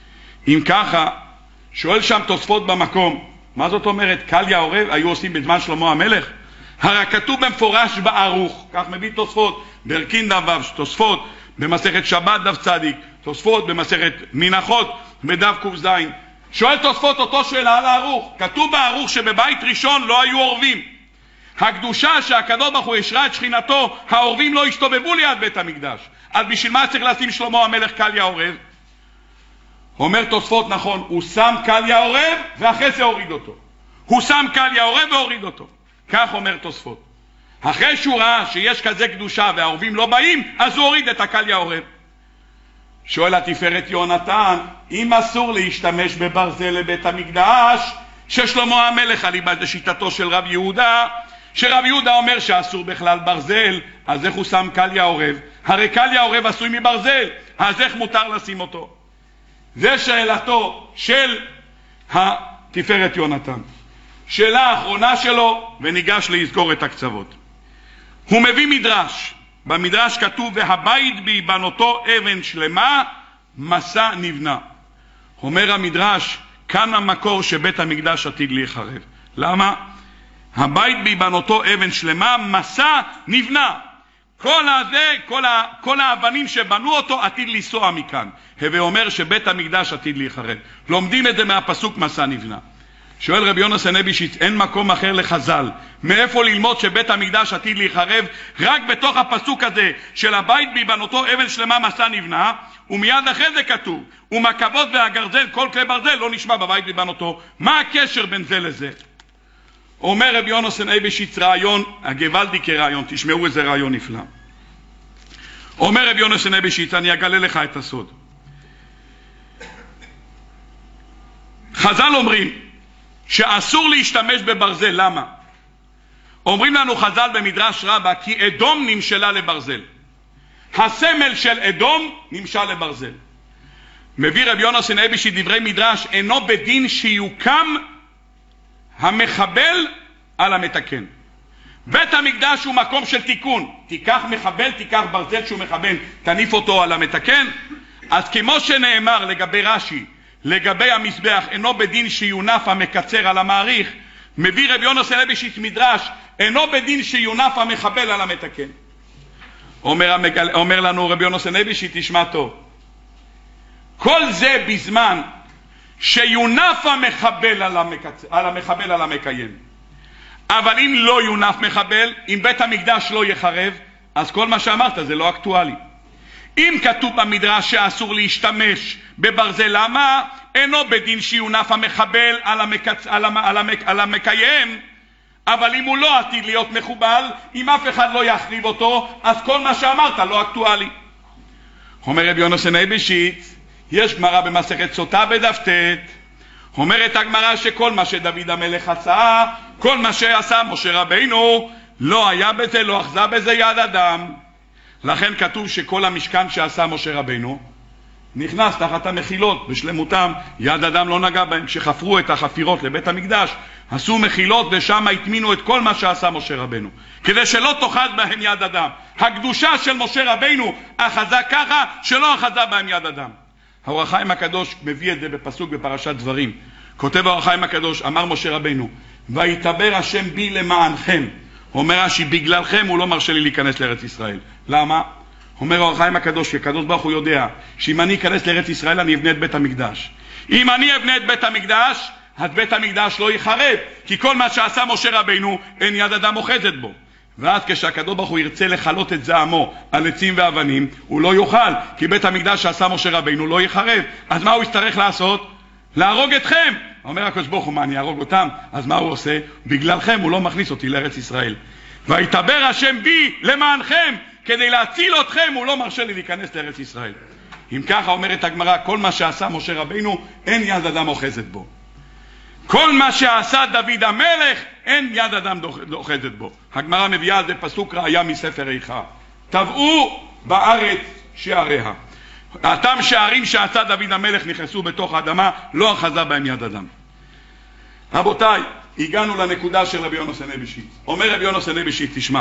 אם ככה, שואל שם תוספות במקום, מה זאת אומרת קליה עורב היו עושים בזמן שלמה המלך? הרי כתוב במפורש בערוך, כך מביא תוספות ברקין דף ו', תוספות במסכת שבת דף צדיק, תוספות במסכת מנחות בדף ק"ז. שואל תוספות אותו שאלה על הערוך, כתוב בערוך שבבית ראשון לא היו עורבים. הקדושה שהקדוש ברוך הוא השרה את שכינתו, העורבים לא השתובבו ליד בית המקדש. אז בשביל מה צריך לשים שלמה המלך קליה עורב? אומר תוספות, נכון, הוא שם קליה עורב ואחרי זה הוריד אותו. הוא שם קליה עורב והוריד אותו. כך אומר תוספות. אחרי שהוא ראה שיש כזה קדושה והעורבים לא באים, אז הוא הוריד את הקליה עורב. שואל התפארת יונתן, אם אסור להשתמש בברזל לבית המקדש, ששלמה המלך אליבא דשיטתו של רב יהודה, שרב יהודה אומר שאסור בכלל ברזל, אז איך הוא שם קליה עורב? הרי קליה עורב עשוי מברזל, אז איך מותר לשים אותו? זה שאלתו של התפארת יונתן. שאלה האחרונה שלו, וניגש לסגור את הקצוות. הוא מביא מדרש. במדרש כתוב, והבית בהיבנותו אבן שלמה, מסע נבנה. אומר המדרש, כאן המקור שבית המקדש עתיד להיחרב. למה? הבית בהיבנותו אבן שלמה, מסע נבנה. כל הזה, כל, ה, כל האבנים שבנו אותו עתיד לנסוע מכאן. הווה אומר שבית המקדש עתיד להיחרב. לומדים את זה מהפסוק מסע נבנה. שואל רבי יונס הנבישיץ, אין מקום אחר לחז"ל. מאיפה ללמוד שבית המקדש עתיד להיחרב? רק בתוך הפסוק הזה של הבית בהיבנותו אבן שלמה מסע נבנה, ומיד אחרי זה כתוב, ומקבות והגרזל, כל כלי ברזל לא נשמע בבית בהיבנותו. מה הקשר בין זה לזה? אומר רבי יונס הנבישיץ רעיון, הגוואלדי כרעיון, תשמעו איזה רעיון נפלא. אומר רבי יונס הנבישיץ, אני אגלה לך את הסוד. חז"ל אומרים שאסור להשתמש בברזל. למה? אומרים לנו חז"ל במדרש רבה, כי אדום נמשלה לברזל. הסמל של אדום נמשל לברזל. מביא רבי יונס הנבישיץ דברי מדרש, אינו בדין שיוקם המחבל על המתקן. בית המקדש הוא מקום של תיקון. תיקח מחבל, תיקח ברזל שהוא מחבל, תניף אותו על המתקן. אז כמו שנאמר לגבי רש"י, לגבי המזבח, אינו בדין שיונף המקצר על המעריך, מביא רבי יונס הנבישיץ מדרש, אינו בדין שיונף המחבל על המתקן. אומר, המגל... אומר לנו רבי יונס הנבישיץ, תשמע טוב. כל זה בזמן שיונף המחבל על, המקצ... על המחבל על המקיים. אבל אם לא יונף מחבל, אם בית המקדש לא יחרב, אז כל מה שאמרת זה לא אקטואלי. אם כתוב במדרש שאסור להשתמש בברזל, למה? אינו בדין שיונף המחבל על, המקצ... על, המ... על, המק... על המקיים, אבל אם הוא לא עתיד להיות מחובל, אם אף אחד לא יחריב אותו, אז כל מה שאמרת לא אקטואלי. אומר רבי יונס הנבישיץ, יש גמרא במסכת סוטה בדף ט', אומרת הגמרא שכל מה שדוד המלך עשה, כל מה שעשה משה רבינו, לא היה בזה, לא אחזה בזה יד אדם. לכן כתוב שכל המשכן שעשה משה רבינו נכנס תחת המחילות בשלמותם, יד אדם לא נגע בהם. כשחפרו את החפירות לבית המקדש, עשו מחילות ושם התמינו את כל מה שעשה משה רבינו, כדי שלא תאחז בהם יד אדם. הקדושה של משה רבינו אחזה ככה שלא אחזה בהם יד אדם. האור החיים הקדוש מביא את זה בפסוק בפרשת דברים. כותב האור החיים הקדוש, אמר משה רבינו, ויתבר השם בי למענכם. אומר רש"י, בגללכם הוא לא מרשה לי להיכנס לארץ ישראל. למה? אומר האור החיים הקדוש, כי הקדוש ברוך הוא יודע שאם אני אכנס לארץ ישראל אני אבנה את בית המקדש. אם אני אבנה את בית המקדש, אז בית המקדש לא יחרב, כי כל מה שעשה משה רבינו אין יד אדם אוחזת בו. ואז כשהקדוש ברוך הוא ירצה לחלות את זעמו על עצים ואבנים, הוא לא יוכל, כי בית המקדש שעשה משה רבינו לא יחרב. אז מה הוא יצטרך לעשות? להרוג אתכם. אומר הקדוש ברוך הוא, מה, אני ארוג אותם? אז מה הוא עושה? בגללכם הוא לא מכניס אותי לארץ ישראל. ויתבר השם בי למענכם, כדי להציל אתכם הוא לא מרשה לי להיכנס לארץ ישראל. אם ככה אומרת הגמרא, כל מה שעשה משה רבינו אין יד אדם אוחזת בו. כל מה שעשה דוד המלך אין יד אדם אוחזת בו. הגמרא מביאה על זה פסוק ראיה מספר איכה, טבעו בארץ שעריה. אותם שערים שעשה דוד המלך נכנסו בתוך האדמה, לא אחזה בהם יד אדם. רבותיי, הגענו לנקודה של רבי יונס הנבישיץ. אומר רבי יונס הנבישיץ, תשמע,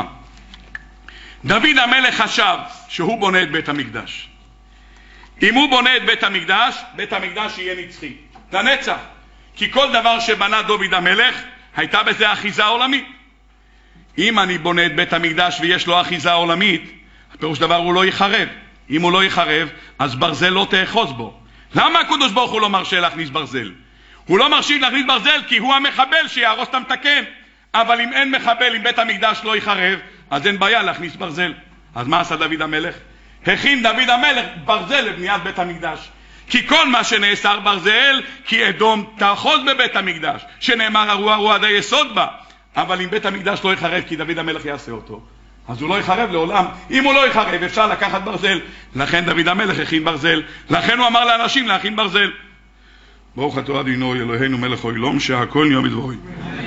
דוד המלך חשב שהוא בונה את בית המקדש. אם הוא בונה את בית המקדש, בית המקדש יהיה נצחי לנצח, כי כל דבר שבנה דוד המלך הייתה בזה אחיזה עולמית. אם אני בונה את בית המקדש ויש לו אחיזה עולמית, הפירוש דבר הוא לא יחרב. אם הוא לא יחרב, אז ברזל לא תאחוז בו. למה הקדוש ברוך הוא לא מרשה להכניס ברזל? הוא לא מרשה להכניס ברזל כי הוא המחבל שיהרוס את המתקן. אבל אם אין מחבל, אם בית המקדש לא יחרב, אז אין בעיה להכניס ברזל. אז מה עשה דוד המלך? הכין דוד המלך ברזל לבניית בית המקדש. כי כל מה שנאסר ברזל, כי אדום תאחוז בבית המקדש, שנאמר הרוע רוע עד היסוד בה. אבל אם בית המקדש לא יחרב, כי דוד המלך יעשה אותו, אז הוא לא יחרב לעולם. אם הוא לא יחרב, אפשר לקחת ברזל. לכן דוד המלך הכין ברזל. לכן הוא אמר לאנשים להכין ברזל. ברוך אתה אדינו אלוהינו מלך העולם שהכל נהיה בדברו.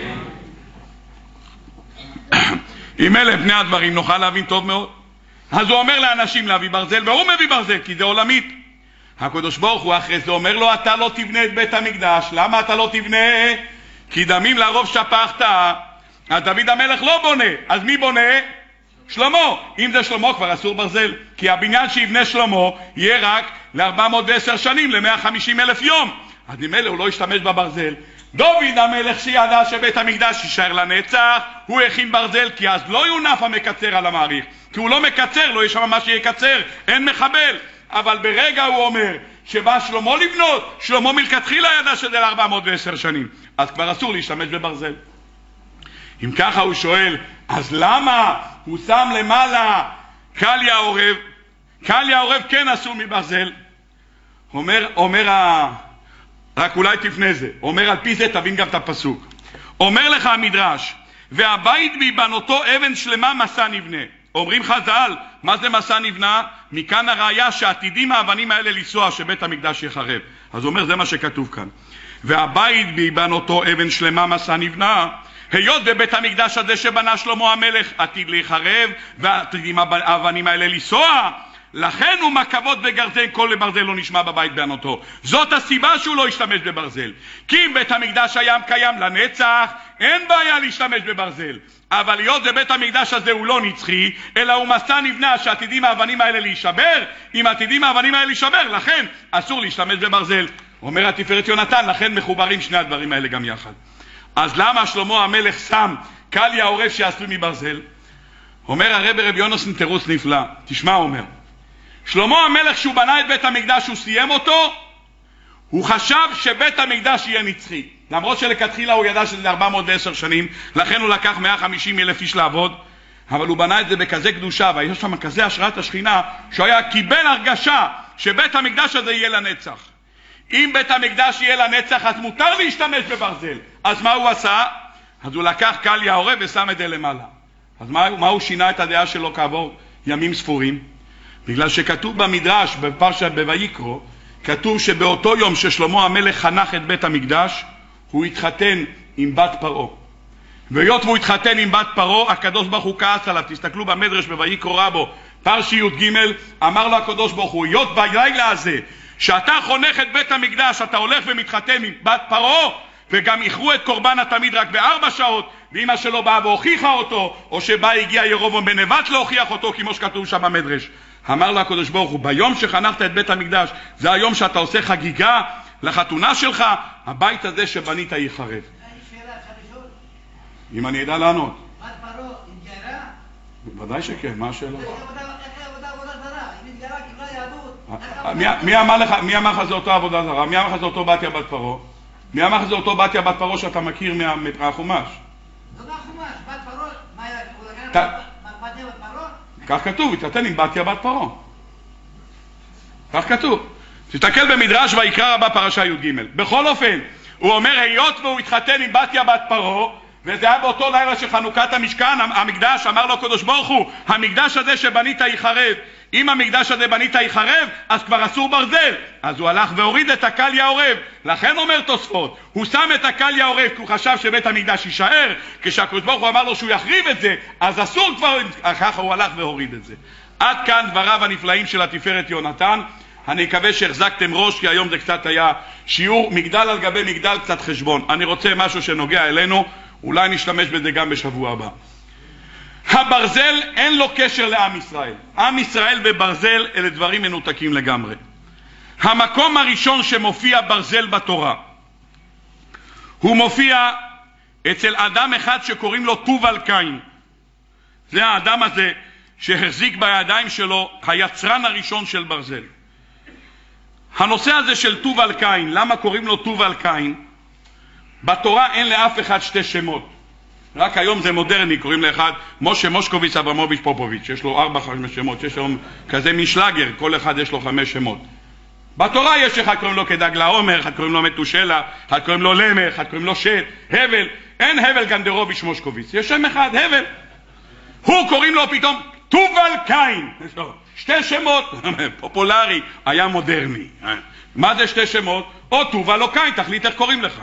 אם אלה פני הדברים נוכל להבין טוב מאוד. אז הוא אומר לאנשים להביא ברזל, והוא מביא ברזל, כי זה עולמית. הקדוש ברוך הוא אחרי זה אומר לו, אתה לא תבנה את בית המקדש. למה אתה לא תבנה? כי דמים לרוב שפכת. אז דוד המלך לא בונה. אז מי בונה? שלמה. אם זה שלמה כבר אסור ברזל, כי הבניין שיבנה שלמה יהיה רק ל-ארבע מאות ועשר שנים, ל-מאה וחמישים אלף יום. אז אם אלה הוא לא ישתמש בברזל. דוד המלך שידע שבית המקדש יישאר לנצח, הוא הכין ברזל, כי אז לא יונף המקצר על המעריך, כי הוא לא מקצר, לא יש שם מה שיקצר, אין מחבל. אבל ברגע הוא אומר שבא שלמה לבנות, שלמה מלכתחילה ידע שזה ל-ארבע מאות ועשר שנים, אז כבר אסור להשתמש בברזל. אם ככה הוא שואל, אז למה הוא שם למעלה קליה עורב? קליה עורב כן אסור מברזל. אומר, אומר ה... רק אולי תפנה זה. אומר על פי זה תבין גם את הפסוק. אומר לך המדרש, והבית בהיבנותו אבן שלמה מסע נבנה. אומרים חז"ל, מה זה מסע נבנה? מכאן הראיה שעתידים האבנים האלה לנסוע שבית המקדש יחרב. אז הוא אומר זה מה שכתוב כאן. והבית בהיבנותו אבן שלמה מסע נבנה, היות בבית המקדש הזה שבנה שלמה המלך עתיד להיחרב ועתידים האבנים האלה לנסוע, לכן הוא מכבות בגרזן, כל ברזל לא נשמע בבית בענותו. זאת הסיבה שהוא לא ישתמש בברזל. כי אם בית המקדש היה קיים לנצח, אין בעיה להשתמש בברזל. אבל להיות זה בית המקדש הזה הוא לא נצחי, אלא הוא מסע נבנה שעתידים האבנים האלה להישבר. אם עתידים האבנים האלה להישבר, לכן אסור להשתמש בברזל. אומר התפארת יונתן, לכן מחוברים שני הדברים האלה גם יחד. אז למה שלמה המלך שם קליה עורב שעשוי מברזל? אומר הרב רב יונוסן תירוץ נפלא. תשמע, אומר שלמה המלך שהוא בנה את בית המקדש, הוא סיים אותו, הוא חשב שבית המקדש יהיה נצחי. למרות שלכתחילה הוא ידע שזה ארבע מאות ועשר שנים, לכן הוא לקח מאה וחמישים אלף איש לעבוד, אבל הוא בנה את זה בכזה קדושה, ויש שם כזה השראת השכינה, שהוא היה קיבל הרגשה שבית המקדש הזה יהיה לנצח. אם בית המקדש יהיה לנצח, אז מותר להשתמש בברזל. אז מה הוא עשה? אז הוא לקח קליה עורב ושם את זה למעלה. אז מה, מה הוא שינה את הדעה שלו כעבור ימים ספורים? בגלל שכתוב במדרש, בפרשת בויקרו, כתוב שבאותו יום ששלמה המלך חנך את בית המקדש, הוא התחתן עם בת פרעה. והיות והוא התחתן עם בת פרעה, הקדוש ברוך הוא כעס עליו. תסתכלו במדרש בויקרו רבו, פרשי י"ג, אמר לו הקדוש ברוך הוא, היות בלילה הזה, שאתה חונך את בית המקדש, אתה הולך ומתחתן עם בת פרעה, וגם איחרו את קורבן התמיד רק בארבע שעות, ואמא שלו באה והוכיחה אותו, או שבא הגיע ירובעם בן נבט להוכיח אותו, כמו שכתוב שם במדרש. אמר לו הקדוש ברוך הוא, ביום שחנכת את בית המקדש, זה היום שאתה עושה חגיגה לחתונה שלך, הבית הזה שבנית ייחרב. אם אני ידע לענות. בת פרעה התגיירה? בוודאי שכן, מה השאלה? מי אמר לך זה אותו עבודה זרה? מי אמר לך זה אותו בתיה בת פרעה? מי אמר לך זה אותו בתיה בת פרעה שאתה מכיר מהחומש? זה לא החומש, בת פרעה, מה היה? בתיה בת פרעה? כך כתוב, התחתן עם בתיה בת פרעה. כך כתוב. תסתכל במדרש ויקרא רבה פרשה י"ג. בכל אופן, הוא אומר, היות והוא התחתן עם בתיה בת פרעה, וזה היה באותו לילה של חנוכת המשכן, המקדש, אמר לו הקדוש ברוך הוא, המקדש הזה שבנית ייחרב. אם המקדש הזה בנית ייחרב, אז כבר אסור ברזל. אז הוא הלך והוריד את הקליה עורב. לכן אומר תוספות, הוא שם את הקליה עורב כי הוא חשב שבית המקדש יישאר. כשהקדוש ברוך הוא אמר לו שהוא יחריב את זה, אז אסור כבר, ככה הוא הלך והוריד את זה. עד כאן דבריו הנפלאים של התפארת יונתן. אני מקווה שהחזקתם ראש, כי היום זה קצת היה שיעור מגדל על גבי מגדל, קצת חשבון. אני רוצה משהו שנוגע אלינו, אולי נשתמש בזה גם בשבוע הבא. הברזל אין לו קשר לעם ישראל. עם ישראל וברזל אלה דברים מנותקים לגמרי. המקום הראשון שמופיע ברזל בתורה, הוא מופיע אצל אדם אחד שקוראים לו תובל קין. זה האדם הזה שהחזיק בידיים שלו היצרן הראשון של ברזל. הנושא הזה של תובל קין, למה קוראים לו תובל קין? בתורה אין לאף אחד שתי שמות. רק היום זה מודרני, קוראים לאחד משה מושקוביץ אברמוביץ' פופוביץ', יש לו ארבע חמש שמות, יש לו כזה מין שלאגר, כל אחד יש לו חמש שמות. בתורה יש אחד קוראים לו כדג לעומר, אחד קוראים לו מתושלה, אחד קוראים לו למר, אחד קוראים לו שט, הבל. אין הבל גנדרוביץ' מושקוביץ, יש שם אחד, הבל. הוא קוראים לו פתאום תובל קין, שתי שמות, פופולרי, היה מודרני. מה זה שתי שמות? או תובל או קין, תחליט איך קוראים לך.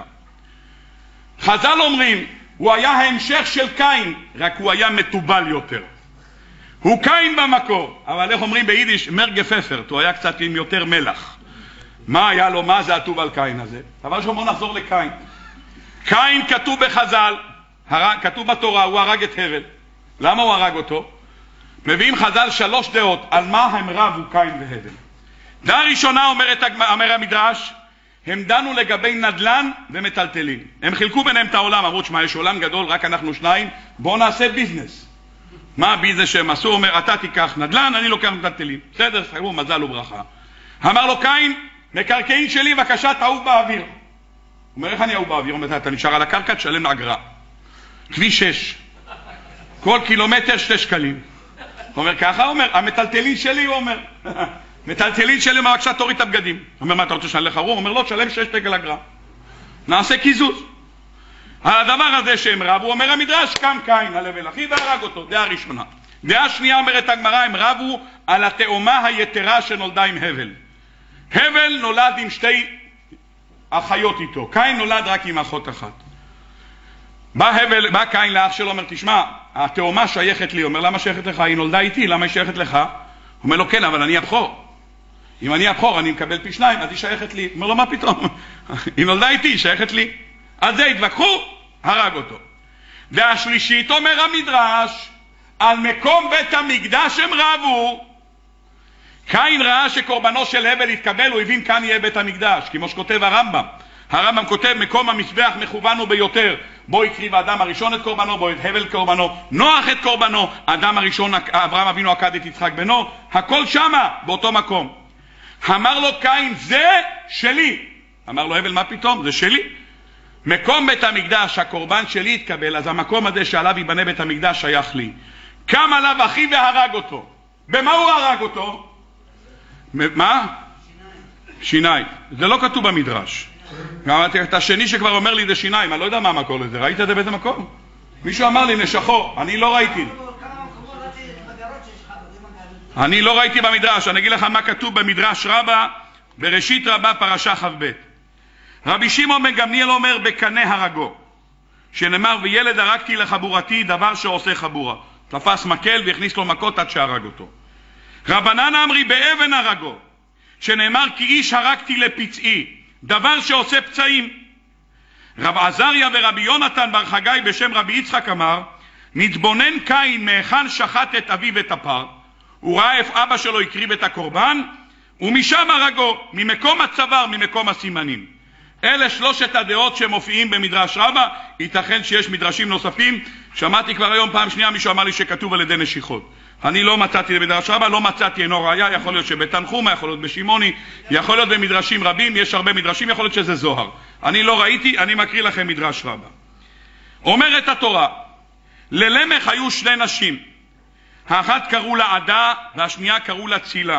חז"ל אומרים, הוא היה ההמשך של קין, רק הוא היה מטובל יותר. הוא קין במקור, אבל איך אומרים ביידיש, מרגה פפרט, הוא היה קצת עם יותר מלח. מה היה לו, מה זה התובל קין הזה? אבל שאומר נחזור לקין. קין כתוב בחז"ל, כתוב בתורה, הוא הרג את הבל. למה הוא הרג אותו? מביאים חז"ל שלוש דעות על מה הם רבו קין והבל. דעה ראשונה אומרת, אומר המדרש, הם דנו לגבי נדל"ן ומטלטלים. הם חילקו ביניהם את העולם, אמרו, שמה, יש עולם גדול, רק אנחנו שניים, בואו נעשה ביזנס. מה הביזנס שהם עשו? אומר, אתה תיקח נדל"ן, אני לוקח מטלטלים. בסדר, סחרו, מזל וברכה. אמר לו קין, מקרקעין שלי, בבקשה, תעוף באוויר. הוא אומר, איך אני אעוף באוויר? הוא אומר, אתה נשאר על הקרקע, תשלם אגרה. כביש שש. כל קילומטר שתי שקלים. הוא אומר, ככה? הוא אומר, המטלטלין שלי, הוא אומר. מטלטלין שלי, מה בבקשה תוריד את הבגדים. הוא אומר, מה אתה רוצה שאני לך רור? הוא אומר, לא, תשלם שש שקל אגרה. נעשה קיזוז. על הדבר הזה שהם רבו, אומר המדרש, קם קין על הבל אחיו והרג אותו. דעה ראשונה. דעה שנייה אומרת הגמרא, הם רבו על התאומה היתרה שנולדה עם הבל. הבל נולד עם שתי אחיות איתו, קין נולד רק עם אחות אחת. בא הבל, בא קין לאח שלו, אומר, תשמע, התאומה שייכת לי. אומר, למה שייכת לך? היא נולדה איתי, למה היא שייכת לך? אומר לו, כן, אבל אני הבכור. אם אני הבכור, אני מקבל פי שניים, אז היא שייכת לי. אומר לו, מה פתאום? היא נולדה איתי, היא שייכת לי. אז זה התווכחו, הרג אותו. והשלישית אומר המדרש, על מקום בית המקדש הם רבו. קין ראה שקורבנו של הבל התקבל, הוא הבין כאן יהיה בית המקדש, כמו שכותב הרמב"ם. הרמב"ם כותב, מקום המזבח מכוון הוא ביותר, בו הקריב האדם הראשון את קורבנו, בו את הבל קורבנו, נוח את קורבנו, האדם הראשון, אברהם אבינו עקד את יצחק בנו, הכל שמה, באותו מקום. אמר לו קין, זה שלי. אמר לו הבל, מה פתאום? זה שלי. מקום בית המקדש, הקורבן שלי התקבל, אז המקום הזה שעליו ייבנה בית המקדש שייך לי. קם עליו אחי והרג אותו. במה הוא הרג אותו? מה? שיניים. זה לא כתוב במדרש. את השני שכבר אומר לי זה שיניים, אני לא יודע מה המקור לזה. ראית את זה באיזה מקום? מישהו אמר לי נשכו, אני לא ראיתי. אני לא ראיתי במדרש. אני אגיד לך מה כתוב במדרש רבה, בראשית רבה פרשה ח"ב. רבי שמעון בן גמליאל אומר בקנה הרגו, שנאמר וילד הרגתי לחבורתי, דבר שעושה חבורה. תפס מקל והכניס לו מכות עד שהרג אותו. רבנן אמרי באבן הרגו, שנאמר כי איש הרגתי לפצעי, דבר שעושה פצעים. רב עזריה ורבי יונתן בר חגי בשם רבי יצחק אמר, נתבונן קין מהיכן שחט את אביו את הפר, הוא ראה איפה אבא שלו הקריב את הקורבן, ומשם הרגו, ממקום הצוואר, ממקום הסימנים. אלה שלושת הדעות שמופיעים במדרש רבה. ייתכן שיש מדרשים נוספים. שמעתי כבר היום פעם שנייה מישהו אמר לי שכתוב על ידי נשיכות. אני לא מצאתי במדרש רבה, לא מצאתי אינו ראיה. יכול להיות שבתנחומה, יכול להיות בשימוני, יכול להיות במדרשים רבים, יש הרבה מדרשים, יכול להיות שזה זוהר. אני לא ראיתי, אני מקריא לכם מדרש רבה. אומרת התורה, ללמך היו שני נשים, האחת קראו לה עדה והשנייה קראו לה צילה.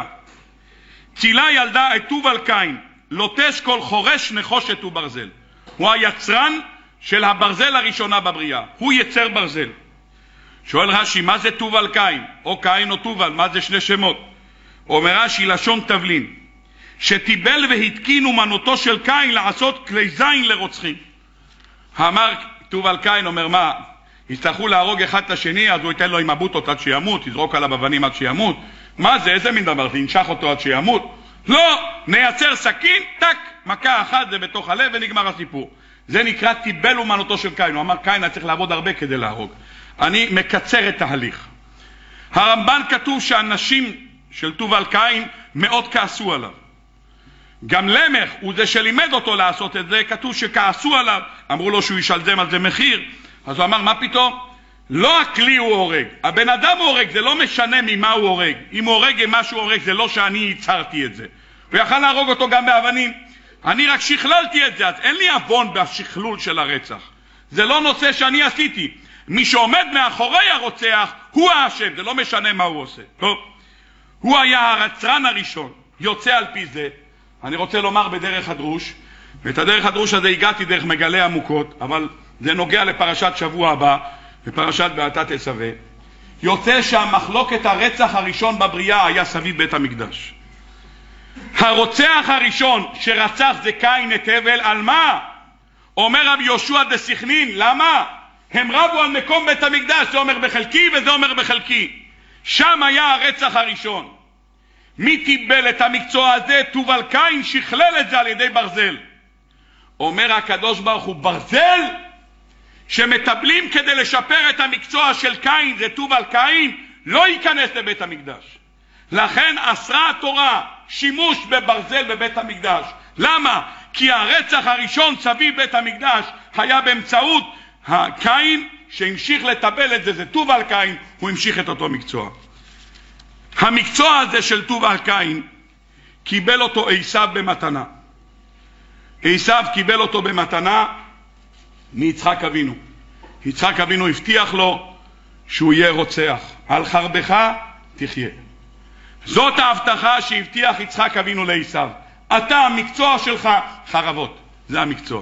צילה ילדה את תובל קין, לוטש כל חורש נחושת וברזל. הוא היצרן של הברזל הראשונה בבריאה, הוא יצר ברזל. שואל רש"י, מה זה תובל קין? או קין או תובל, מה זה שני שמות? אומר רש"י, לשון תבלין, שטיבל והתקין אומנותו של קין לעשות כלי זין לרוצחים. אמר תובל קין, אומר מה? יצטרכו להרוג אחד את השני, אז הוא ייתן לו עם הבוטות עד שימות, יזרוק עליו אבנים עד שימות. מה זה? איזה מין דבר? תנשך אותו עד שימות? לא, נייצר סכין, טק, מכה אחת זה בתוך הלב ונגמר הסיפור. זה נקרא טיבל אומנותו של קין. הוא אמר קין צריך לעבוד הרבה כדי להרוג. אני מקצר את ההליך. הרמב"ן כתוב שהנשים של תובל קין מאוד כעסו עליו. גם למך הוא זה שלימד אותו לעשות את זה, כתוב שכעסו עליו, אמרו לו שהוא ישלם על זה מחיר. אז הוא אמר מה פתאום? לא הכלי הוא הורג, הבן אדם הורג, זה לא משנה ממה הוא הורג. אם הוא הורג עם מה שהוא הורג זה לא שאני ייצרתי את זה. הוא יכל להרוג אותו גם באבנים, אני רק שכללתי את זה, אז אין לי אבון בשכלול של הרצח. זה לא נושא שאני עשיתי. מי שעומד מאחורי הרוצח הוא האשם, זה לא משנה מה הוא עושה. טוב, הוא היה הרצרן הראשון, יוצא על פי זה. אני רוצה לומר בדרך הדרוש, ואת הדרך הדרוש הזה הגעתי דרך מגלי עמוקות, אבל זה נוגע לפרשת שבוע הבא, לפרשת ואתה תצווה. יוצא שהמחלוקת הרצח הראשון בבריאה היה סביב בית המקדש. הרוצח הראשון שרצח זה קין את הבל, על מה? אומר רבי יהושע דסכנין, למה? הם רבו על מקום בית המקדש, זה אומר בחלקי וזה אומר בחלקי. שם היה הרצח הראשון. מי קיבל את המקצוע הזה? תובל קין שכלל את זה על ידי ברזל. אומר הקדוש ברוך הוא, ברזל שמטבלים כדי לשפר את המקצוע של קין, זה תובל קין, לא ייכנס לבית המקדש. לכן אסרה התורה שימוש בברזל בבית המקדש. למה? כי הרצח הראשון סביב בית המקדש היה באמצעות הקין שהמשיך לטבל את זה, זה תובל קין, הוא המשיך את אותו מקצוע. המקצוע הזה של תובל קין קיבל אותו עשיו במתנה. עשיו קיבל אותו במתנה מיצחק אבינו. יצחק אבינו הבטיח לו שהוא יהיה רוצח, על חרבך תחיה. זאת ההבטחה שהבטיח יצחק אבינו לעשיו. אתה המקצוע שלך חרבות, זה המקצוע.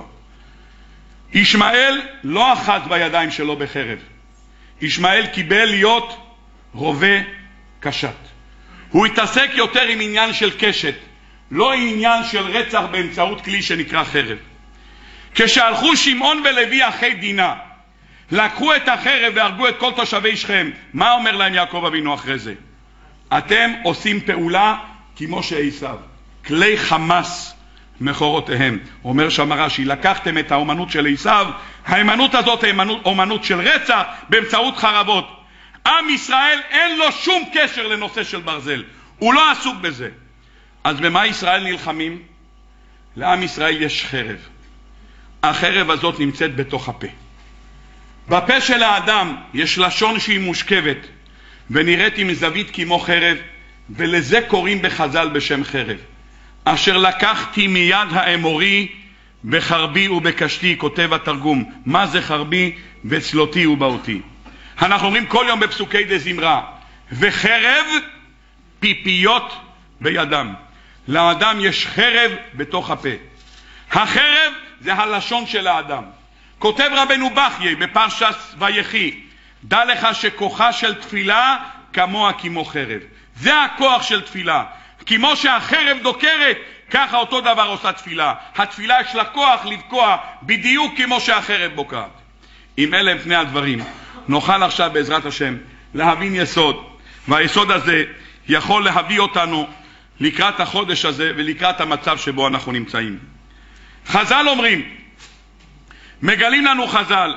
ישמעאל לא אחז בידיים שלו בחרב. ישמעאל קיבל להיות רובה קשת. הוא התעסק יותר עם עניין של קשת, לא עניין של רצח באמצעות כלי שנקרא חרב. כשהלכו שמעון ולוי אחי דינה, לקחו את החרב והרגו את כל תושבי שכם, מה אומר להם יעקב אבינו אחרי זה? אתם עושים פעולה כמו שעשיו, כלי חמאס מחורותיהם. אומר שם רש"י, לקחתם את האומנות של עשיו, האומנות הזאת היא אומנות של רצח באמצעות חרבות. עם ישראל אין לו שום קשר לנושא של ברזל, הוא לא עסוק בזה. אז במה ישראל נלחמים? לעם ישראל יש חרב. החרב הזאת נמצאת בתוך הפה. בפה של האדם יש לשון שהיא מושכבת ונראית עם זווית כמו חרב, ולזה קוראים בחז"ל בשם חרב. אשר לקחתי מיד האמורי בחרבי ובקשתי, כותב התרגום. מה זה חרבי? בצלותי ובאותי. אנחנו אומרים כל יום בפסוקי דזמרה, וחרב פיפיות בידם. לאדם יש חרב בתוך הפה. החרב זה הלשון של האדם. כותב רבנו בחייה בפרשת ויחי, דע לך שכוחה של תפילה כמוה כמו חרב. זה הכוח של תפילה. כמו שהחרב דוקרת, ככה אותו דבר עושה תפילה. התפילה יש לה כוח לבקוע בדיוק כמו שהחרב בוקעת. אם אלה הם פני הדברים, נוכל עכשיו בעזרת השם להבין יסוד, והיסוד הזה יכול להביא אותנו לקראת החודש הזה ולקראת המצב שבו אנחנו נמצאים. חז"ל אומרים, מגלים לנו חז"ל,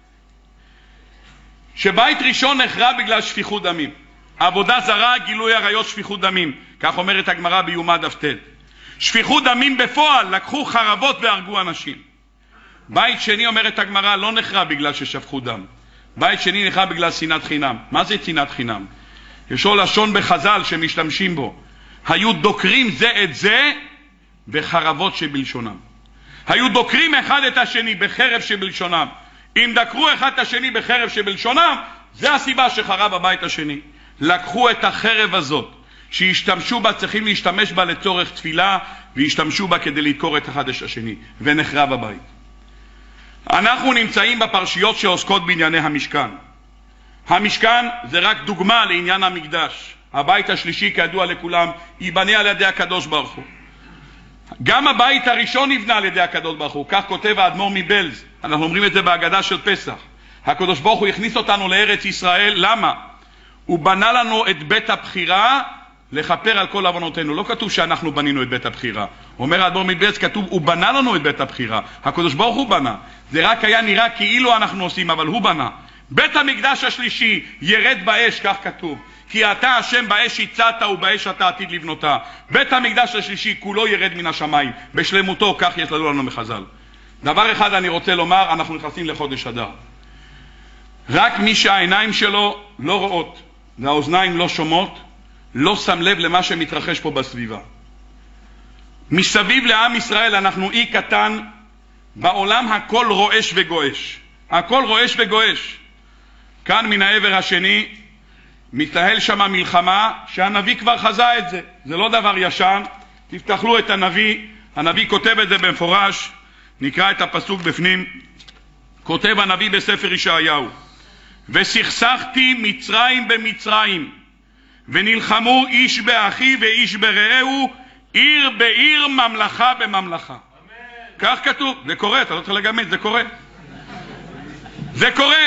שבית ראשון נחרב בגלל שפיכות דמים. עבודה זרה, גילוי עריות, שפיכות דמים. כך אומרת הגמרא ביומא דף ט'. שפיכות דמים בפועל, לקחו חרבות והרגו אנשים. בית שני, אומרת הגמרא, לא נחרב בגלל ששפכו דם. בית שני נחרב בגלל שנאת חינם. מה זה שנאת חינם? יש לו לשון בחז"ל שמשתמשים בו. היו דוקרים זה את זה בחרבות שבלשונם. היו דוקרים אחד את השני בחרב שבלשונם. אם דקרו אחד את השני בחרב שבלשונם, זה הסיבה שחרב הבית השני. לקחו את החרב הזאת שהשתמשו בה, צריכים להשתמש בה לצורך תפילה, והשתמשו בה כדי לדקור את אחד את השני, ונחרב הבית. אנחנו נמצאים בפרשיות שעוסקות בענייני המשכן. המשכן זה רק דוגמה לעניין המקדש. הבית השלישי, כידוע לכולם, ייבנה על ידי הקדוש ברוך הוא. גם הבית הראשון נבנה על ידי הקדוש ברוך הוא, כך כותב האדמו"ר מבלז. אנחנו אומרים את זה בהגדה של פסח. הקדוש ברוך הוא הכניס אותנו לארץ ישראל, למה? הוא בנה לנו את בית הבחירה לכפר על כל עוונותינו. לא כתוב שאנחנו בנינו את בית הבחירה. אומר האדמו"ר מבלז, כתוב הוא בנה לנו את בית הבחירה. הקדוש ברוך הוא בנה. זה רק היה נראה כאילו אנחנו עושים, אבל הוא בנה. בית המקדש השלישי ירד באש, כך כתוב. כי אתה השם באש הצעת ובאש אתה עתיד לבנותה. בית המקדש השלישי כולו ירד מן השמיים בשלמותו, כך יש לנו לנו מחז"ל. דבר אחד אני רוצה לומר, אנחנו נכנסים לחודש אדר. רק מי שהעיניים שלו לא רואות והאוזניים לא שומעות, לא שם לב למה שמתרחש פה בסביבה. מסביב לעם ישראל אנחנו אי קטן, בעולם הכל רועש וגועש. הכל רועש וגועש. כאן מן העבר השני מתנהל שם מלחמה שהנביא כבר חזה את זה, זה לא דבר ישן. תפתחו את הנביא, הנביא כותב את זה במפורש, נקרא את הפסוק בפנים. כותב הנביא בספר ישעיהו: וסכסכתי מצרים במצרים, ונלחמו איש באחי ואיש ברעהו, עיר בעיר, ממלכה בממלכה. אמן. כך כתוב, זה קורה, אתה לא צריך לגמד, זה קורה. זה קורה.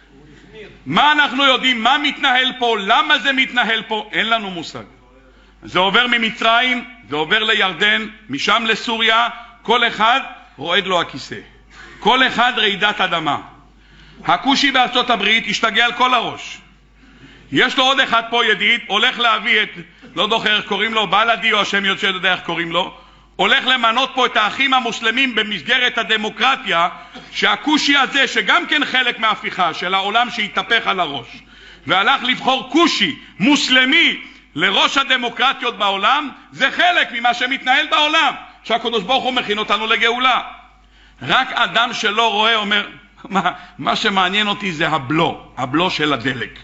מה אנחנו יודעים? מה מתנהל פה? למה זה מתנהל פה? אין לנו מושג. זה עובר ממצרים, זה עובר לירדן, משם לסוריה, כל אחד רועד לו הכיסא. כל אחד רעידת אדמה. הכושי בארצות הברית השתגע על כל הראש. יש לו עוד אחד פה ידיד, הולך להביא את, לא זוכר איך קוראים לו, בלדי או השם יוצא יודע איך קוראים לו, הולך למנות פה את האחים המוסלמים במסגרת הדמוקרטיה, שהכושי הזה, שגם כן חלק מההפיכה של העולם שהתהפך על הראש, והלך לבחור כושי מוסלמי לראש הדמוקרטיות בעולם, זה חלק ממה שמתנהל בעולם, שהקדוש ברוך הוא מכין אותנו לגאולה. רק אדם שלא רואה אומר, מה, מה שמעניין אותי זה הבלו, הבלו של הדלק.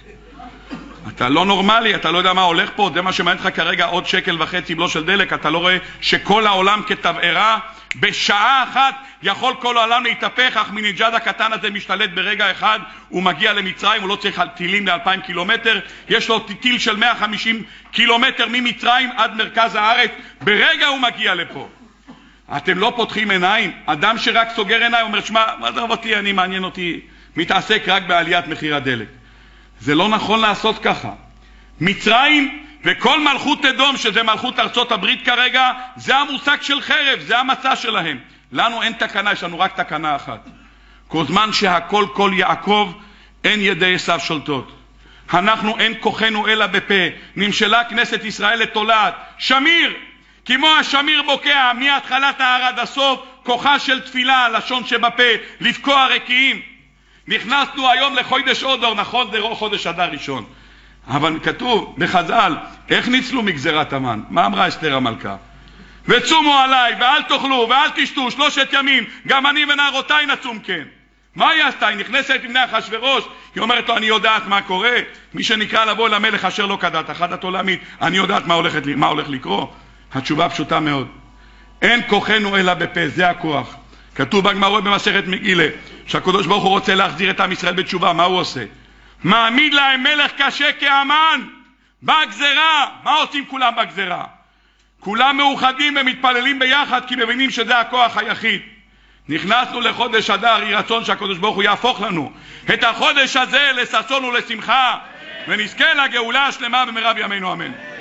אתה לא נורמלי, אתה לא יודע מה הולך פה, זה מה שמעניין לך כרגע, עוד שקל וחצי בלו של דלק. אתה לא רואה שכל העולם כתבערה, בשעה אחת יכול כל העולם להתהפך. אחמדינג'אד הקטן הזה משתלט ברגע אחד, הוא מגיע למצרים, הוא לא צריך טילים ל-אלפיים קילומטר, יש לו טיל של מאה וחמישים קילומטר ממצרים עד מרכז הארץ, ברגע הוא מגיע לפה. אתם לא פותחים עיניים? אדם שרק סוגר עיניים אומר, שמה, מה זה אותי, אני מעניין אותי, מתעסק רק בעליית מחיר הדלק. זה לא נכון לעשות ככה. מצרים וכל מלכות אדום, שזה מלכות ארצות הברית כרגע, זה המושג של חרב, זה המצע שלהם. לנו אין תקנה, יש לנו רק תקנה אחת. כל זמן שהכל כל יעקב, אין ידי עשיו שולטות. אנחנו אין כוחנו אלא בפה. נמשלה כנסת ישראל לתולעת שמיר, כמו השמיר בוקע מהתחלת הערד הסוף, כוחה של תפילה, לשון שבפה, לבקוע רקיעים. נכנסנו היום לחודש אדר, נכון, זה חודש אדר ראשון, אבל כתוב בחז"ל, איך ניצלו מגזרת המן? מה אמרה אסתר המלכה? וצומו עליי ואל תאכלו ואל תשתו שלושת ימים, גם אני ונערותיי נצום. כן, מה היא עשתה? היא נכנסת לפני אחשוורוש, היא אומרת לו, אני יודעת מה קורה, מי שנקרא לבוא למלך אשר לא כדת אחת עולמית, אני יודעת מה, הולכת, מה הולך לקרוא. התשובה פשוטה מאוד, אין כוחנו אלא בפה, זה הכוח. כתוב בגמרא במסכת מגילה, שהקדוש ברוך הוא רוצה להחזיר את עם ישראל בתשובה. מה הוא עושה? מעמיד להם מלך קשה כאמן בגזרה. מה עושים כולם בגזרה? כולם מאוחדים ומתפללים ביחד, כי מבינים שזה הכוח היחיד. נכנסנו לחודש אדר, יהי רצון שהקדוש ברוך הוא יהפוך לנו את החודש הזה לששון ולשמחה, ונזכה לגאולה השלמה במהרה בימינו אמן.